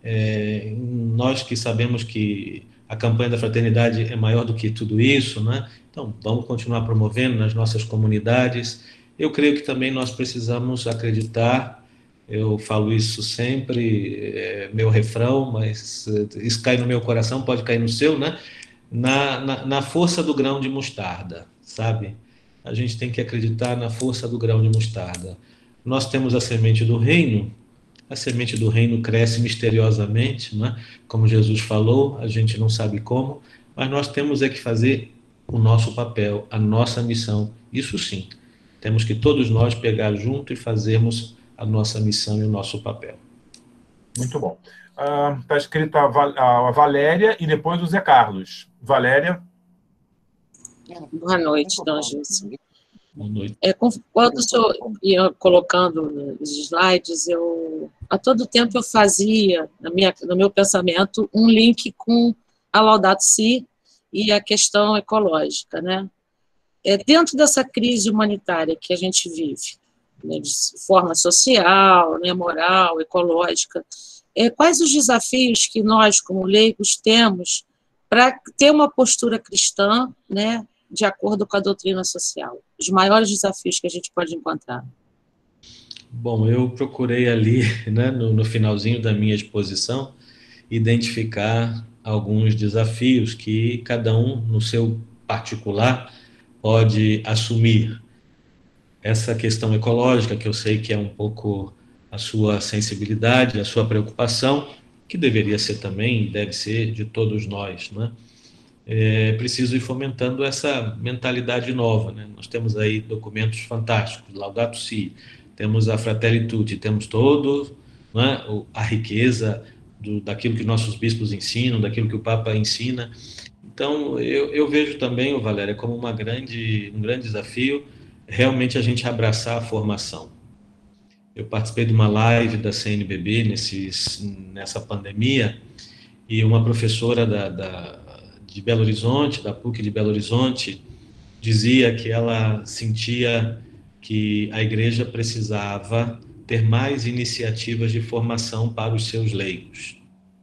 Nós que sabemos que a campanha da fraternidade é maior do que tudo isso, né? Então, vamos continuar promovendo nas nossas comunidades. Eu creio que também nós precisamos acreditar, eu falo isso sempre, é meu refrão, mas isso cai no meu coração, pode cair no seu, né? Na força do grão de mostarda, sabe? A gente tem que acreditar na força do grão de mostarda. Nós temos a semente do reino. A semente do reino cresce misteriosamente, né? Como Jesus falou, a gente não sabe como, mas nós temos que fazer o nosso papel, a nossa missão. Isso sim, temos que todos nós pegar junto e fazermos a nossa missão e o nosso papel. Muito bom. Está escrita a Valéria e depois o Zé Carlos. Valéria. Boa noite, Dom Gilson. Boa noite. Quando o senhor ia colocando os slides, a todo tempo eu fazia, no meu pensamento, um link com a Laudato Si e a questão ecológica, né? Dentro dessa crise humanitária que a gente vive, né, de forma social, né, moral, ecológica, quais os desafios que nós, como leigos, temos para ter uma postura cristã, né, de acordo com a doutrina social? Os maiores desafios que a gente pode encontrar. Bom, eu procurei ali, né, no finalzinho da minha exposição, identificar alguns desafios que cada um, no seu particular, pode assumir. Essa questão ecológica, que eu sei que é um pouco a sua sensibilidade, a sua preocupação, que deveria ser também, deve ser de todos nós, né? É preciso ir fomentando essa mentalidade nova, né? Nós temos aí documentos fantásticos, Laudato Si, temos a Fratelli Tutti, temos todo, né, a riqueza daquilo que nossos bispos ensinam, daquilo que o Papa ensina. Então, eu vejo também, Valéria, como um grande desafio realmente a gente abraçar a formação. Eu participei de uma live da CNBB nessa pandemia, e uma professora de Belo Horizonte, da PUC de Belo Horizonte, dizia que ela sentia que a igreja precisava ter mais iniciativas de formação para os seus leigos.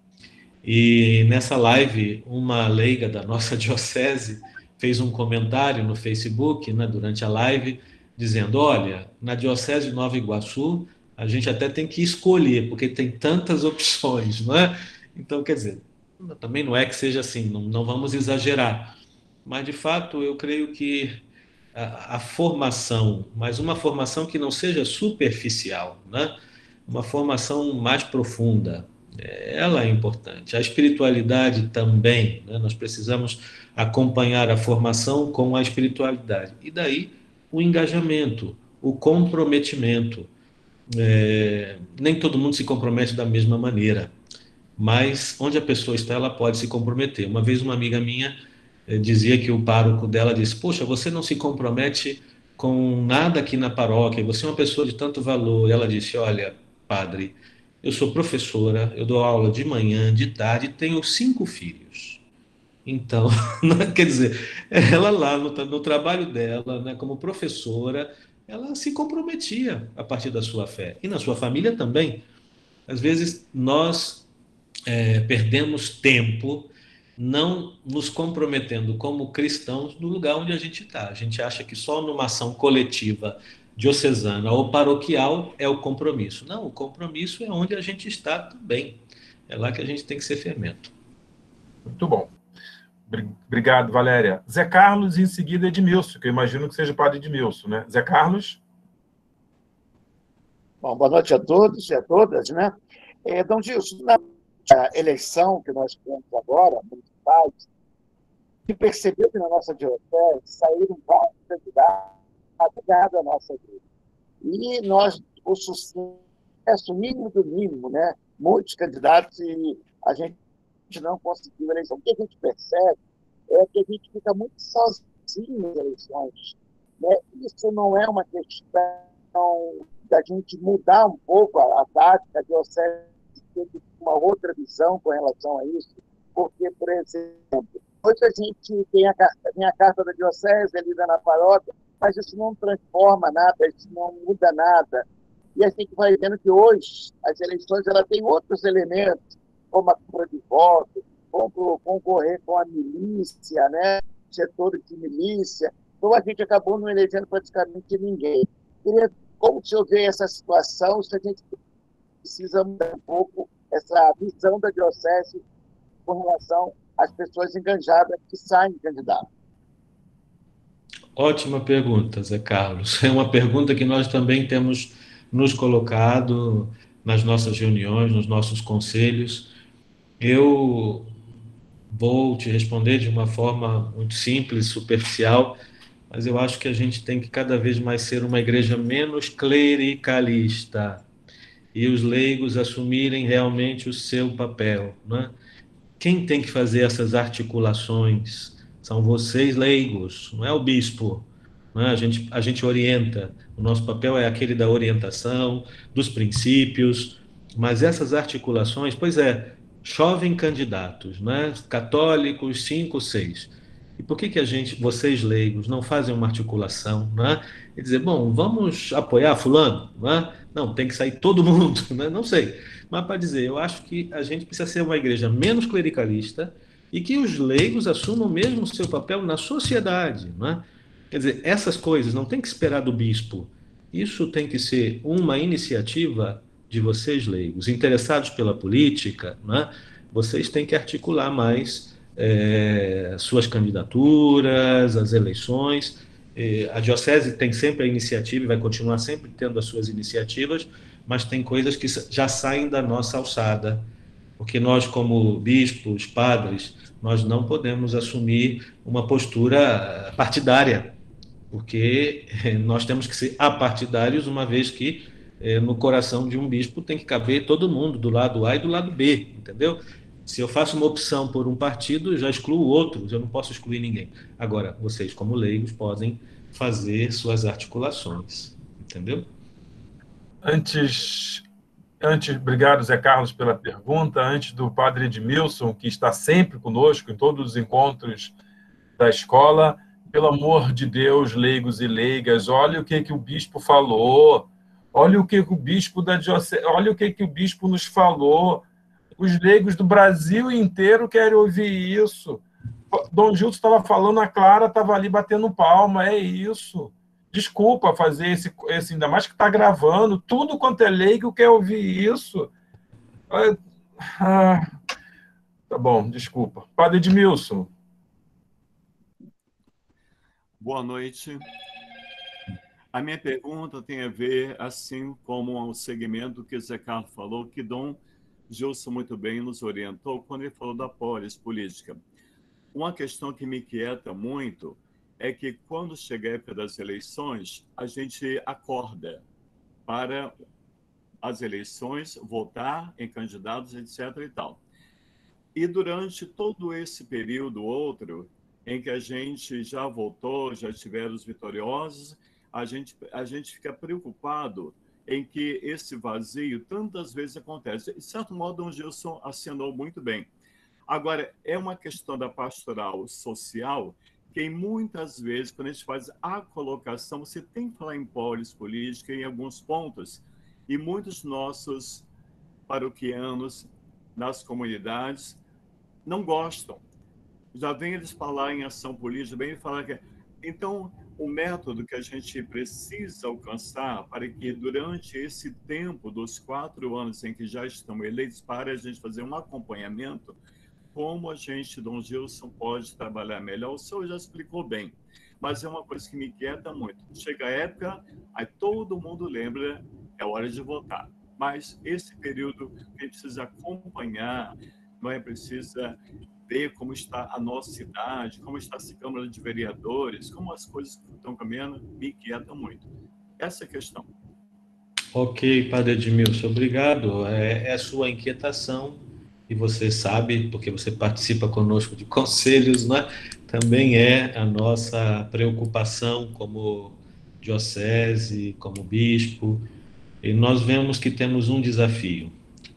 E nessa live, uma leiga da nossa diocese fez um comentário no Facebook, né, durante a live, dizendo: olha, na diocese de Nova Iguaçu, a gente até tem que escolher, porque tem tantas opções, não é? Então, quer dizer, também não é que seja assim, não vamos exagerar, mas, de fato, eu creio que a formação, mas uma formação que não seja superficial, né? Uma formação mais profunda, ela é importante. A espiritualidade também, né? Nós precisamos acompanhar a formação com a espiritualidade. E daí o engajamento, o comprometimento. Nem todo mundo se compromete da mesma maneira, mas onde a pessoa está, ela pode se comprometer. Uma vez uma amiga minha dizia que o pároco dela disse: poxa, você não se compromete com nada aqui na paróquia, você é uma pessoa de tanto valor. E ela disse: olha, padre, eu sou professora, eu dou aula de manhã, de tarde, tenho 5 filhos. Então, quer dizer, ela lá no trabalho dela, né, como professora, ela se comprometia a partir da sua fé. E na sua família também. Às vezes nós perdemos tempo não nos comprometendo como cristãos no lugar onde a gente está. A gente acha que só numa ação coletiva, diocesana ou paroquial é o compromisso. Não, o compromisso é onde a gente está também. É lá que a gente tem que ser fermento. Muito bom. Obrigado, Valéria. Zé Carlos e em seguida Edmilson, que eu imagino que seja o padre Edmilson, né? Zé Carlos? Bom, boa noite a todos e a todas, né? Dom Gilson, na eleição que nós tivemos agora, municipais, se percebeu que na nossa diocese saíram vários candidatos à nossa igreja. E nós, o sucesso mínimo do mínimo, né? Muitos candidatos e a gente não conseguiu a eleição. O que a gente percebe é que a gente fica muito sozinho nas eleições, né? Isso não é uma questão da gente mudar um pouco a tática, a diocese ter uma outra visão com relação a isso, porque, por exemplo, hoje a gente tem a carta da diocese, é lida na paróquia, mas isso não transforma nada, isso não muda nada. E a gente vai vendo que hoje as eleições ela tem outros elementos, como a compra de voto, como concorrer com a milícia, né? Setores de milícia. Então a gente acabou não elegendo praticamente ninguém. Como o senhor vê essa situação, se a gente precisa mudar um pouco essa visão da diocese com relação às pessoas enganjadas que saem candidatas? Ótima pergunta, Zé Carlos. É uma pergunta que nós também temos nos colocado nas nossas reuniões, nos nossos conselhos. Eu vou te responder de uma forma muito simples, superficial, mas eu acho que a gente tem que cada vez mais ser uma igreja menos clericalista e os leigos assumirem realmente o seu papel, né? Quem tem que fazer essas articulações são vocês, leigos, não é o bispo, né? A gente orienta, o nosso papel é aquele da orientação, dos princípios, mas essas articulações, pois chovem candidatos, né? Católicos, 5, 6. E por que vocês leigos, não fazem uma articulação, né? E dizer, bom, vamos apoiar fulano, né? Não, tem que sair todo mundo, né? Não sei. Mas para dizer, eu acho que a gente precisa ser uma igreja menos clericalista e que os leigos assumam mesmo o seu papel na sociedade, né? Quer dizer, essas coisas não tem que esperar do bispo. Isso tem que ser uma iniciativa de vocês, leigos, interessados pela política, né? Vocês têm que articular mais suas candidaturas, as eleições. A diocese tem sempre a iniciativa e vai continuar sempre tendo as suas iniciativas, mas tem coisas que já saem da nossa alçada. porque nós, como bispos, padres, nós não podemos assumir uma postura partidária, porque nós temos que ser apartidários, uma vez que no coração de um bispo tem que caber todo mundo, do lado A e do lado B, entendeu? Se eu faço uma opção por um partido, já excluo outros, eu não posso excluir ninguém. Agora, vocês, como leigos, podem fazer suas articulações, entendeu? Obrigado, Zé Carlos, pela pergunta. Antes do padre Edmilson, que está sempre conosco em todos os encontros da escola, pelo amor de Deus, leigos e leigas, olha o que o bispo falou, olha o que o bispo da diocese, olha o que o bispo nos falou. Os leigos do Brasil inteiro querem ouvir isso. Dom Gilson estava falando, a Clara estava ali batendo palma, é isso. Desculpa fazer esse ainda mais que está gravando, tudo quanto é leigo quer ouvir isso. Tá bom, desculpa. Padre Edmilson. Boa noite. A minha pergunta tem a ver, assim como o segmento que Zé Carlos falou, que Dom Gilson muito bem nos orientou quando ele falou da polis política. Uma questão que me inquieta muito é que, quando chega a época das eleições, a gente acorda para as eleições, votar em candidatos, etc. e tal. E durante todo esse período outro, em que a gente já votou, já tiveram os vitoriosos, a gente fica preocupado em que esse vazio tantas vezes acontece. De certo modo, Dom Gilson assinou muito bem. Agora, é uma questão da pastoral social que muitas vezes, quando a gente faz a colocação, você tem que falar em polis política em alguns pontos, e muitos nossos paroquianos nas comunidades não gostam. Já vem eles falar em ação política, vem falar que... Então, o método que a gente precisa alcançar para que, durante esse tempo dos 4 anos em que já estão eleitos, para a gente fazer um acompanhamento, como a gente, Dom Gilson, pode trabalhar melhor. O senhor já explicou bem, mas é uma coisa que me inquieta muito. Chega a época, aí todo mundo lembra, é hora de votar. Mas esse período a gente precisa acompanhar, não é? Precisa ver como está a nossa cidade, como está a Câmara de Vereadores, como as coisas estão caminhando, me inquieta muito. Essa é a questão. Ok, Padre Edmilson, obrigado. É a sua inquietação, e você sabe, porque você participa conosco de conselhos, né? Também é a nossa preocupação como diocese, como bispo, e nós vemos que temos um desafio.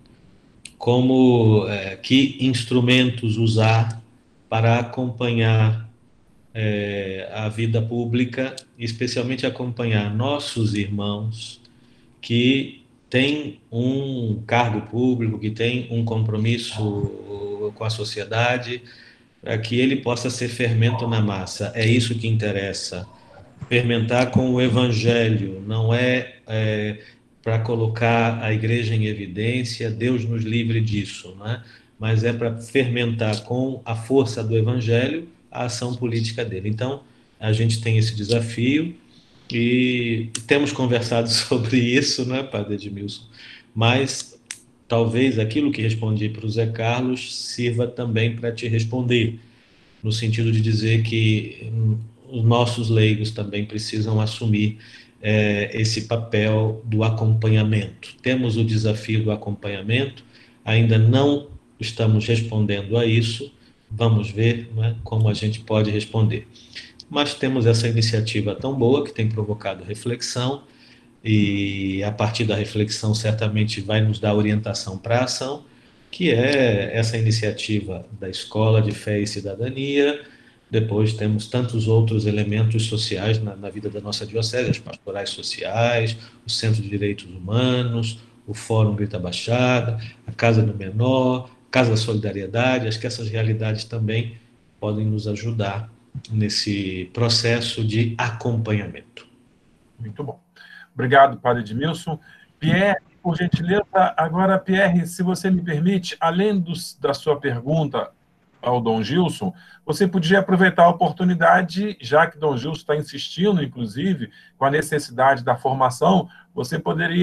Que instrumentos usar para acompanhar a vida pública, especialmente acompanhar nossos irmãos que têm um cargo público, que têm um compromisso com a sociedade, para que ele possa ser fermento na massa. É isso que interessa. Fermentar com o evangelho, não é para colocar a igreja em evidência, Deus nos livre disso, né? Mas é para fermentar com a força do evangelho a ação política dele. Então, a gente tem esse desafio e temos conversado sobre isso, né, Padre Edmilson? Mas talvez aquilo que respondi para o Zé Carlos sirva também para te responder, no sentido de dizer que os nossos leigos também precisam assumir esse papel do acompanhamento. Temos o desafio do acompanhamento, ainda não estamos respondendo a isso, vamos ver, né, como a gente pode responder. Mas temos essa iniciativa tão boa que tem provocado reflexão, e a partir da reflexão certamente vai nos dar orientação para a ação, que é essa iniciativa da Escola de Fé e Cidadania. Depois temos tantos outros elementos sociais na vida da nossa diocese, as pastorais sociais, o Centro de Direitos Humanos, o Fórum Grita Baixada, a Casa do Menor, Casa da Solidariedade. Acho que essas realidades também podem nos ajudar nesse processo de acompanhamento. Muito bom. Obrigado, Padre Edmilson. Pierre, por gentileza, agora, Pierre, se você me permite, além da sua pergunta ao Dom Gilson, você podia aproveitar a oportunidade, já que Dom Gilson está insistindo, inclusive, com a necessidade da formação, você poderia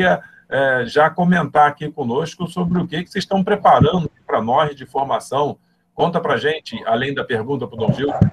já comentar aqui conosco sobre o que vocês estão preparando para nós de formação. Conta para a gente, além da pergunta para o Dom Gilson.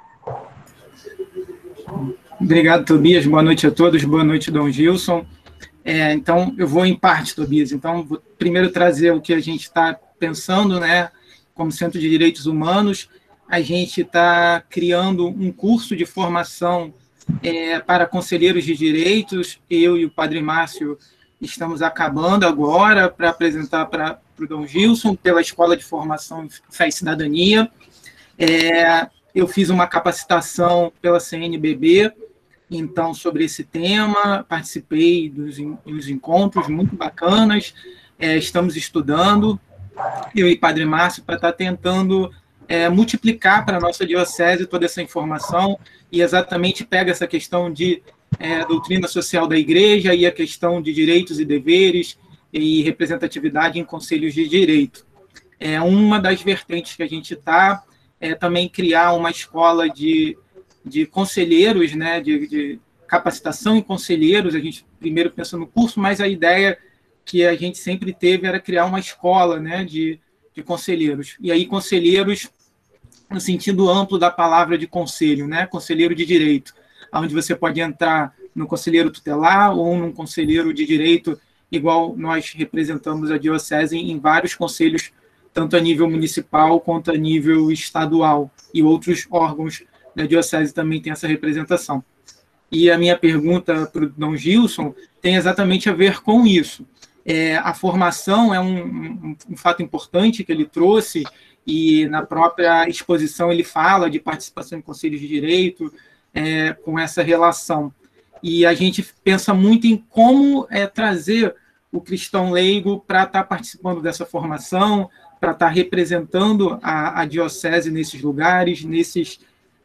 Obrigado, Tobias. Boa noite a todos. Boa noite, Dom Gilson. Então, eu vou em parte, Tobias. Então, vou primeiro trazer o que a gente está pensando, né? Como Centro de Direitos Humanos, a gente está criando um curso de formação para conselheiros de direitos. Eu e o Padre Márcio estamos acabando agora para apresentar para o Dom Gilson, pela Escola de Formação Fé e Cidadania. Eu fiz uma capacitação pela CNBB, então, sobre esse tema, participei dos encontros muito bacanas, estamos estudando, eu e Padre Márcio, para estar tentando multiplicar para a nossa diocese toda essa informação, e exatamente pega essa questão de doutrina social da Igreja e a questão de direitos e deveres e representatividade em conselhos de direito. Uma das vertentes que a gente está também criar uma escola de conselheiros, né, de capacitação em conselheiros. A gente primeiro pensa no curso, mas a ideia que a gente sempre teve era criar uma escola, né, de conselheiros. E aí conselheiros no sentido amplo da palavra de conselho, né, conselheiro de direito, onde você pode entrar no conselheiro tutelar ou num conselheiro de direito, igual nós representamos a diocese em vários conselhos, tanto a nível municipal quanto a nível estadual, e outros órgãos da diocese também tem essa representação. E a minha pergunta para o Dom Gilson tem exatamente a ver com isso. A formação é um fato importante que ele trouxe, e na própria exposição ele fala de participação em conselhos de direito, com essa relação. E a gente pensa muito em como trazer o cristão leigo para estar participando dessa formação, para estar representando a diocese nesses lugares, nesses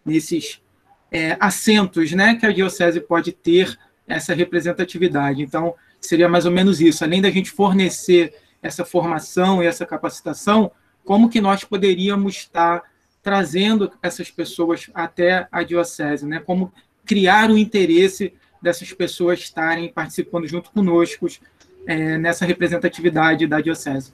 assentos, né, que a diocese pode ter essa representatividade. Então, seria mais ou menos isso. Além da gente fornecer essa formação e essa capacitação, como que nós poderíamos estar trazendo essas pessoas até a diocese, né? Como criar o interesse dessas pessoas estarem participando junto conosco nessa representatividade da diocese.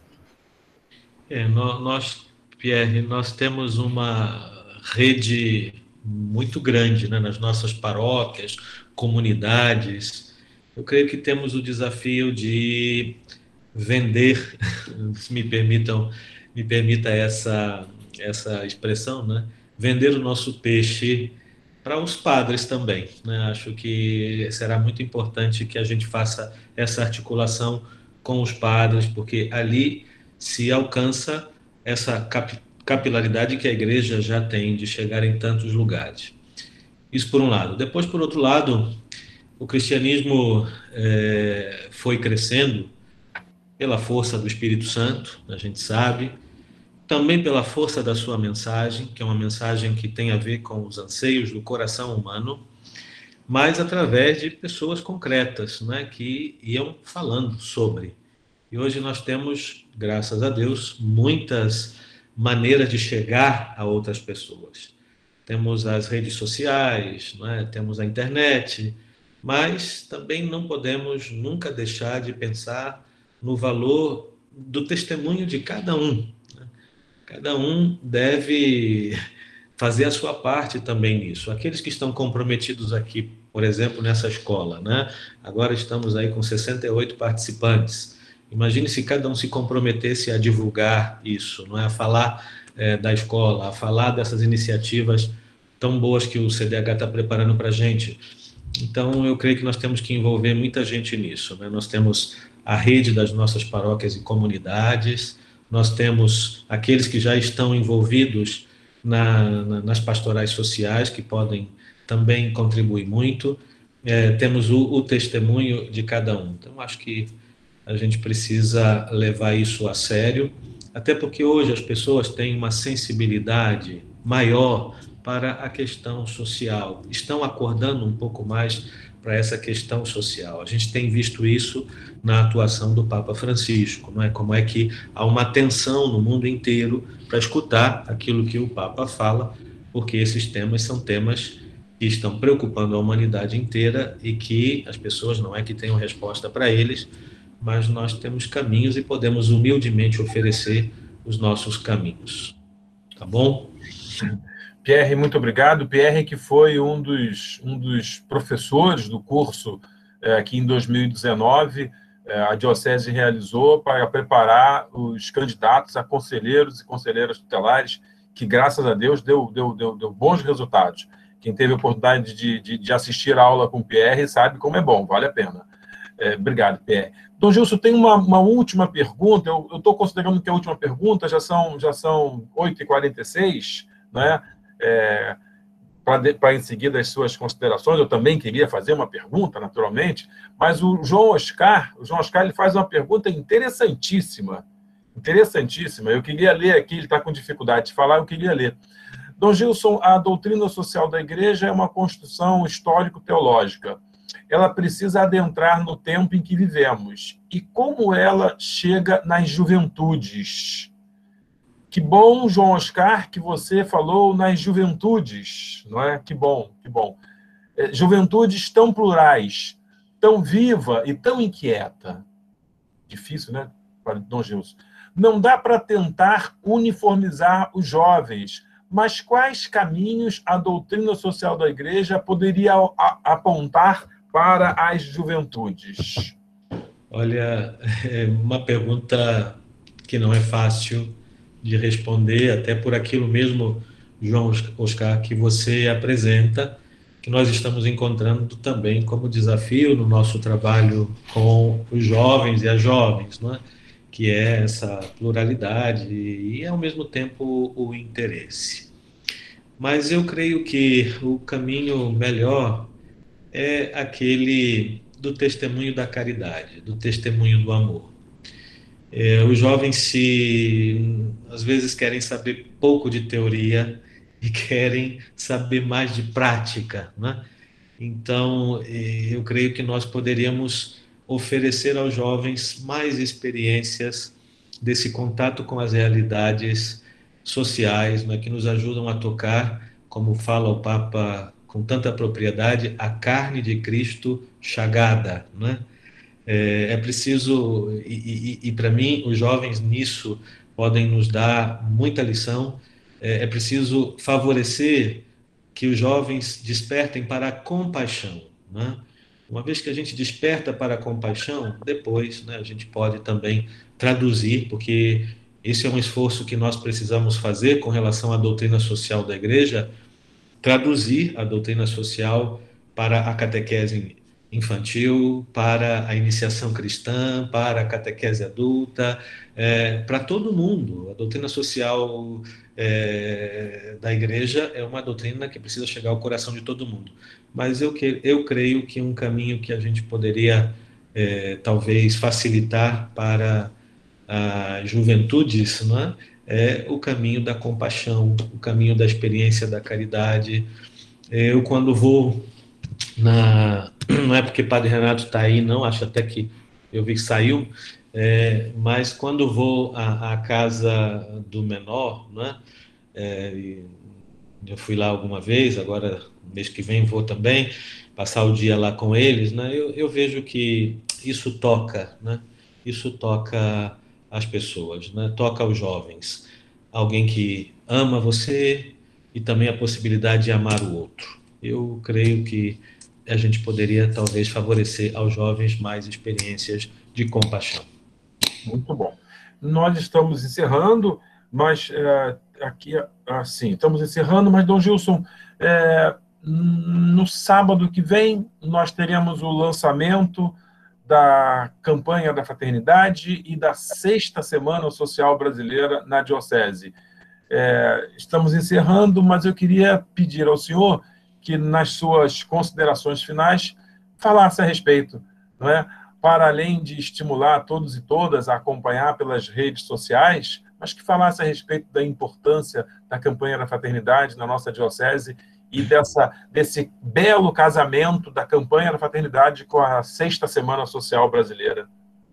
Pierre, nós temos uma rede muito grande, né, nas nossas paróquias, comunidades. Eu creio que temos o desafio de vender, se me permita essa expressão, né, vender o nosso peixe para os padres também, né? Acho que será muito importante que a gente faça essa articulação com os padres, porque ali se alcança essa capilaridade que a Igreja já tem de chegar em tantos lugares. Isso por um lado. Depois, por outro lado, o cristianismo foi crescendo pela força do Espírito Santo, a gente sabe, também pela força da sua mensagem, que é uma mensagem que tem a ver com os anseios do coração humano, mas através de pessoas concretas, né, que iam falando sobre. E hoje nós temos, graças a Deus, muitas maneiras de chegar a outras pessoas. Temos as redes sociais, né, temos a internet, mas também não podemos nunca deixar de pensar no valor do testemunho de cada um. Cada um deve fazer a sua parte também nisso. Aqueles que estão comprometidos aqui, por exemplo, nessa escola, né? Agora estamos aí com 68 participantes. Imagine se cada um se comprometesse a divulgar isso, não é? A falar da escola, a falar dessas iniciativas tão boas que o CDH está preparando para a gente. Então, eu creio que nós temos que envolver muita gente nisso, né? Nós temos a rede das nossas paróquias e comunidades, nós temos aqueles que já estão envolvidos nas pastorais sociais, que podem também contribuir muito, temos o testemunho de cada um. Então, acho que a gente precisa levar isso a sério, até porque hoje as pessoas têm uma sensibilidade maior para a questão social, estão acordando um pouco mais para essa questão social. A gente tem visto isso na atuação do Papa Francisco, não é? Como é que há uma atenção no mundo inteiro para escutar aquilo que o Papa fala, porque esses temas são temas que estão preocupando a humanidade inteira e que as pessoas não é que tenham resposta para eles, mas nós temos caminhos e podemos humildemente oferecer os nossos caminhos. Tá bom? Pierre, muito obrigado. Pierre, que foi um dos professores do curso que em 2019 a Diocese realizou para preparar os candidatos a conselheiros e conselheiras tutelares, que, graças a Deus, deu bons resultados. Quem teve a oportunidade de assistir a aula com o Pierre sabe como é bom, vale a pena. Obrigado, Pierre. Dom Gilson, tem uma última pergunta. Eu estou considerando que é a última pergunta, já são 8h46, né? Para em seguida as suas considerações, eu também queria fazer uma pergunta, naturalmente, mas o João Oscar ele faz uma pergunta interessantíssima, eu queria ler aqui, ele está com dificuldade de falar, eu queria ler. Dom Gilson, a doutrina social da Igreja é uma construção histórico-teológica. Ela precisa adentrar no tempo em que vivemos. E como ela chega nas juventudes? Que bom, João Oscar, que você falou nas juventudes, não é? Que bom, que bom. Juventudes tão plurais, tão viva e tão inquieta. Difícil, né, para Dom Gilson? Não dá para tentar uniformizar os jovens, mas quais caminhos a doutrina social da Igreja poderia apontar para as juventudes? Olha, é uma pergunta que não é fácil de responder, até por aquilo mesmo, João Oscar, que você apresenta, que nós estamos encontrando também como desafio no nosso trabalho com os jovens e as jovens, não é? Que é essa pluralidade e, ao mesmo tempo, o interesse. Mas eu creio que o caminho melhor é aquele do testemunho da caridade, do testemunho do amor. Os jovens, às vezes, querem saber pouco de teoria e querem saber mais de prática, né? Então, eu creio que nós poderíamos oferecer aos jovens mais experiências desse contato com as realidades sociais, né, que nos ajudam a tocar, como fala o Papa com tanta propriedade, a carne de Cristo chagada, né? É preciso, e para mim, os jovens nisso podem nos dar muita lição. É preciso favorecer que os jovens despertem para a compaixão, né? Uma vez que a gente desperta para a compaixão, depois, né, a gente pode também traduzir, porque esse é um esforço que nós precisamos fazer com relação à doutrina social da Igreja, traduzir a doutrina social para a catequese infantil, para a iniciação cristã, para a catequese adulta, para todo mundo. A doutrina social da Igreja é uma doutrina que precisa chegar ao coração de todo mundo. Mas eu creio que um caminho que a gente poderia talvez facilitar para as juventudes, não é? É o caminho da compaixão, o caminho da experiência da caridade. Eu, quando vou não é porque Padre Renato está aí, não, acho até que eu vi que saiu, mas quando vou à casa do menor, né, eu fui lá alguma vez, agora mês que vem vou também passar o dia lá com eles, né, eu vejo que isso toca, né, isso toca as pessoas, né, toca os jovens, alguém que ama você e também a possibilidade de amar o outro. Eu creio que a gente poderia, talvez, favorecer aos jovens mais experiências de compaixão. Muito bom. Nós estamos encerrando, mas estamos encerrando, mas, Dom Gilson, no sábado que vem, nós teremos o lançamento da campanha da fraternidade e da 6ª Semana Social Brasileira na Diocese. Estamos encerrando, mas eu queria pedir ao senhor que, nas suas considerações finais, falasse a respeito, não é? Para além de estimular todos e todas a acompanhar pelas redes sociais, mas que falasse a respeito da importância da campanha da fraternidade na nossa diocese e desse belo casamento da campanha da fraternidade com a 6ª Semana Social Brasileira.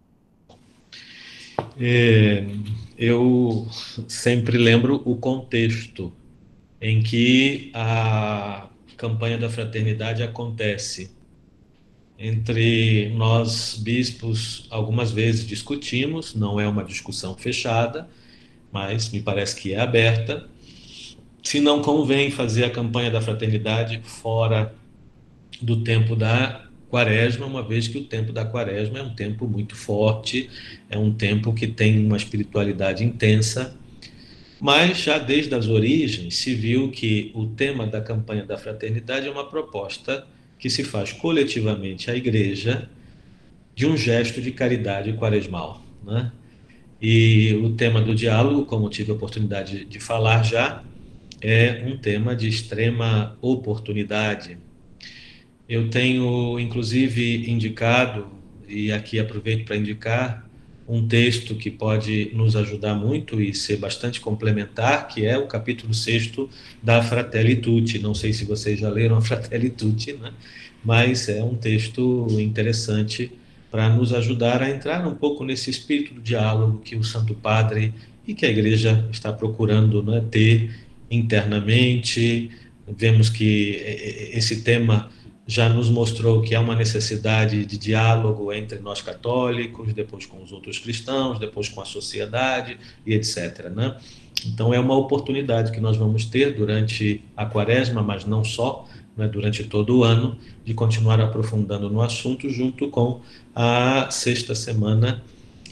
Eu sempre lembro o contexto em que a campanha da fraternidade acontece. entre nós, bispos, algumas vezes discutimos, não é uma discussão fechada, mas me parece que é aberta. Se não convém fazer a campanha da fraternidade fora do tempo da Quaresma, uma vez que o tempo da Quaresma é um tempo muito forte, é um tempo que tem uma espiritualidade intensa, mas já desde as origens se viu que o tema da campanha da fraternidade é uma proposta que se faz coletivamente à Igreja de um gesto de caridade quaresmal, né? E o tema do diálogo, como tive a oportunidade de falar já, é um tema de extrema oportunidade. Eu tenho, inclusive, indicado, e aqui aproveito para indicar, um texto que pode nos ajudar muito e ser bastante complementar, que é o capítulo 6º da Fratelli Tutti. Não sei se vocês já leram a Fratelli Tutti, né? Mas é um texto interessante para nos ajudar a entrar um pouco nesse espírito do diálogo que o Santo Padre e que a Igreja está procurando, né, ter internamente. Vemos que esse tema já nos mostrou que há uma necessidade de diálogo entre nós católicos, depois com os outros cristãos, depois com a sociedade e etc., né? Então é uma oportunidade que nós vamos ter durante a Quaresma, mas não só, né, durante todo o ano, de continuar aprofundando no assunto junto com a sexta semana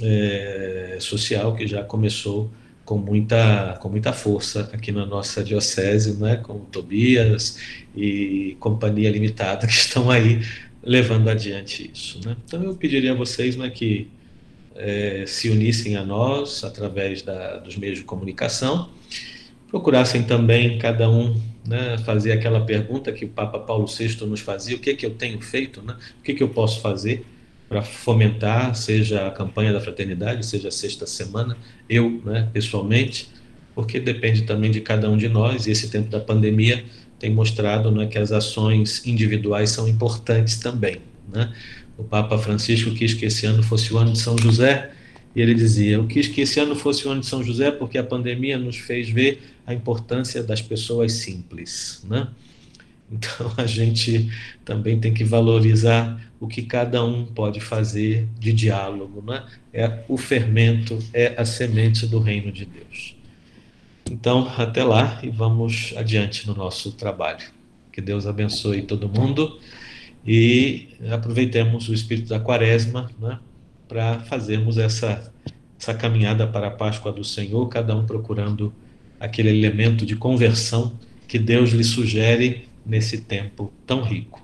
social, que já começou com muita força aqui na nossa diocese, né, com o Tobias e Companhia Limitada, que estão aí levando adiante isso, né? Então eu pediria a vocês, né, que se unissem a nós através dos meios de comunicação, procurassem também cada um, né, fazer aquela pergunta que o Papa Paulo VI nos fazia: o que é que eu tenho feito, né? O que é que eu posso fazer para fomentar, seja a campanha da fraternidade, seja a sexta semana, eu, né, pessoalmente, porque depende também de cada um de nós, e esse tempo da pandemia tem mostrado, né, que as ações individuais são importantes também, né? O Papa Francisco quis que esse ano fosse o ano de São José, e ele dizia: eu quis que esse ano fosse o ano de São José porque a pandemia nos fez ver a importância das pessoas simples, né? Então a gente também tem que valorizar o que cada um pode fazer de diálogo, né? É o fermento, é a semente do reino de Deus. Então, até lá e vamos adiante no nosso trabalho. Que Deus abençoe todo mundo e aproveitemos o espírito da Quaresma, né, para fazermos essa caminhada para a Páscoa do Senhor, cada um procurando aquele elemento de conversão que Deus lhe sugere nesse tempo tão rico.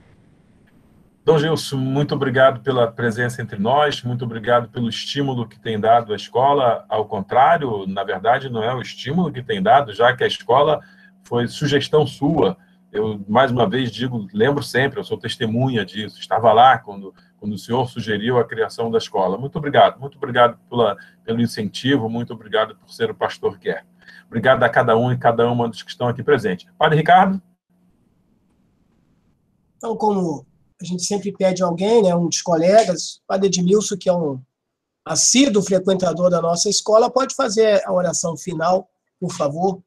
Dom Gilson, muito obrigado pela presença entre nós, muito obrigado pelo estímulo que tem dado à escola. Ao contrário, na verdade, não é o estímulo que tem dado, já que a escola foi sugestão sua. Eu, mais uma vez, digo, lembro sempre, eu sou testemunha disso, estava lá quando o senhor sugeriu a criação da escola. Muito obrigado pelo incentivo, muito obrigado por ser o pastor que é. Obrigado a cada um e cada uma dos que estão aqui presentes. Padre Ricardo? Então, como a gente sempre pede alguém, né, um dos colegas, o Padre Edmilson, que é um assíduo frequentador da nossa escola, pode fazer a oração final, por favor.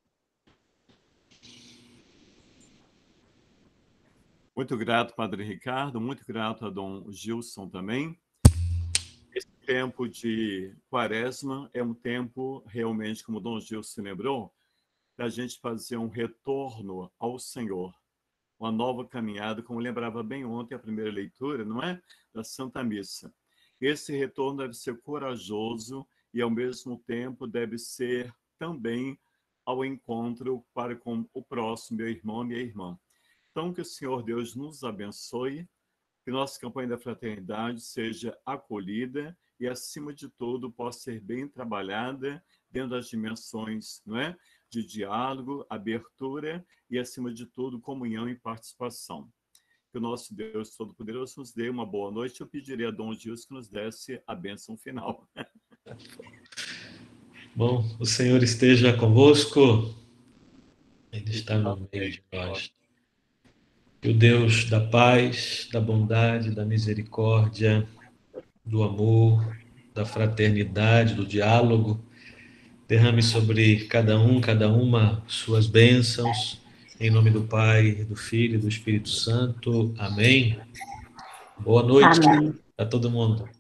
Muito grato, Padre Ricardo, muito grato a Dom Gilson também. Esse tempo de Quaresma é um tempo, realmente, como o Dom Gilson lembrou, da gente fazer um retorno ao Senhor, uma nova caminhada, como lembrava bem ontem a primeira leitura, não é? Da Santa Missa. Esse retorno deve ser corajoso e, ao mesmo tempo, deve ser também ao encontro para com o próximo, meu irmão e minha irmã. Então, que o Senhor Deus nos abençoe, que nossa campanha da fraternidade seja acolhida e, acima de tudo, possa ser bem trabalhada dentro das dimensões, não é? De diálogo, abertura e, acima de tudo, comunhão e participação. Que o nosso Deus Todo-Poderoso nos dê uma boa noite. Eu pediria a Dom Gilson que nos desse a bênção final. Bom, o Senhor esteja convosco. Ele está no meio de nós. Que o Deus da paz, da bondade, da misericórdia, do amor, da fraternidade, do diálogo, derrame sobre cada um, cada uma, suas bênçãos, em nome do Pai, do Filho e do Espírito Santo. Amém. Boa noite Amém. a todo mundo.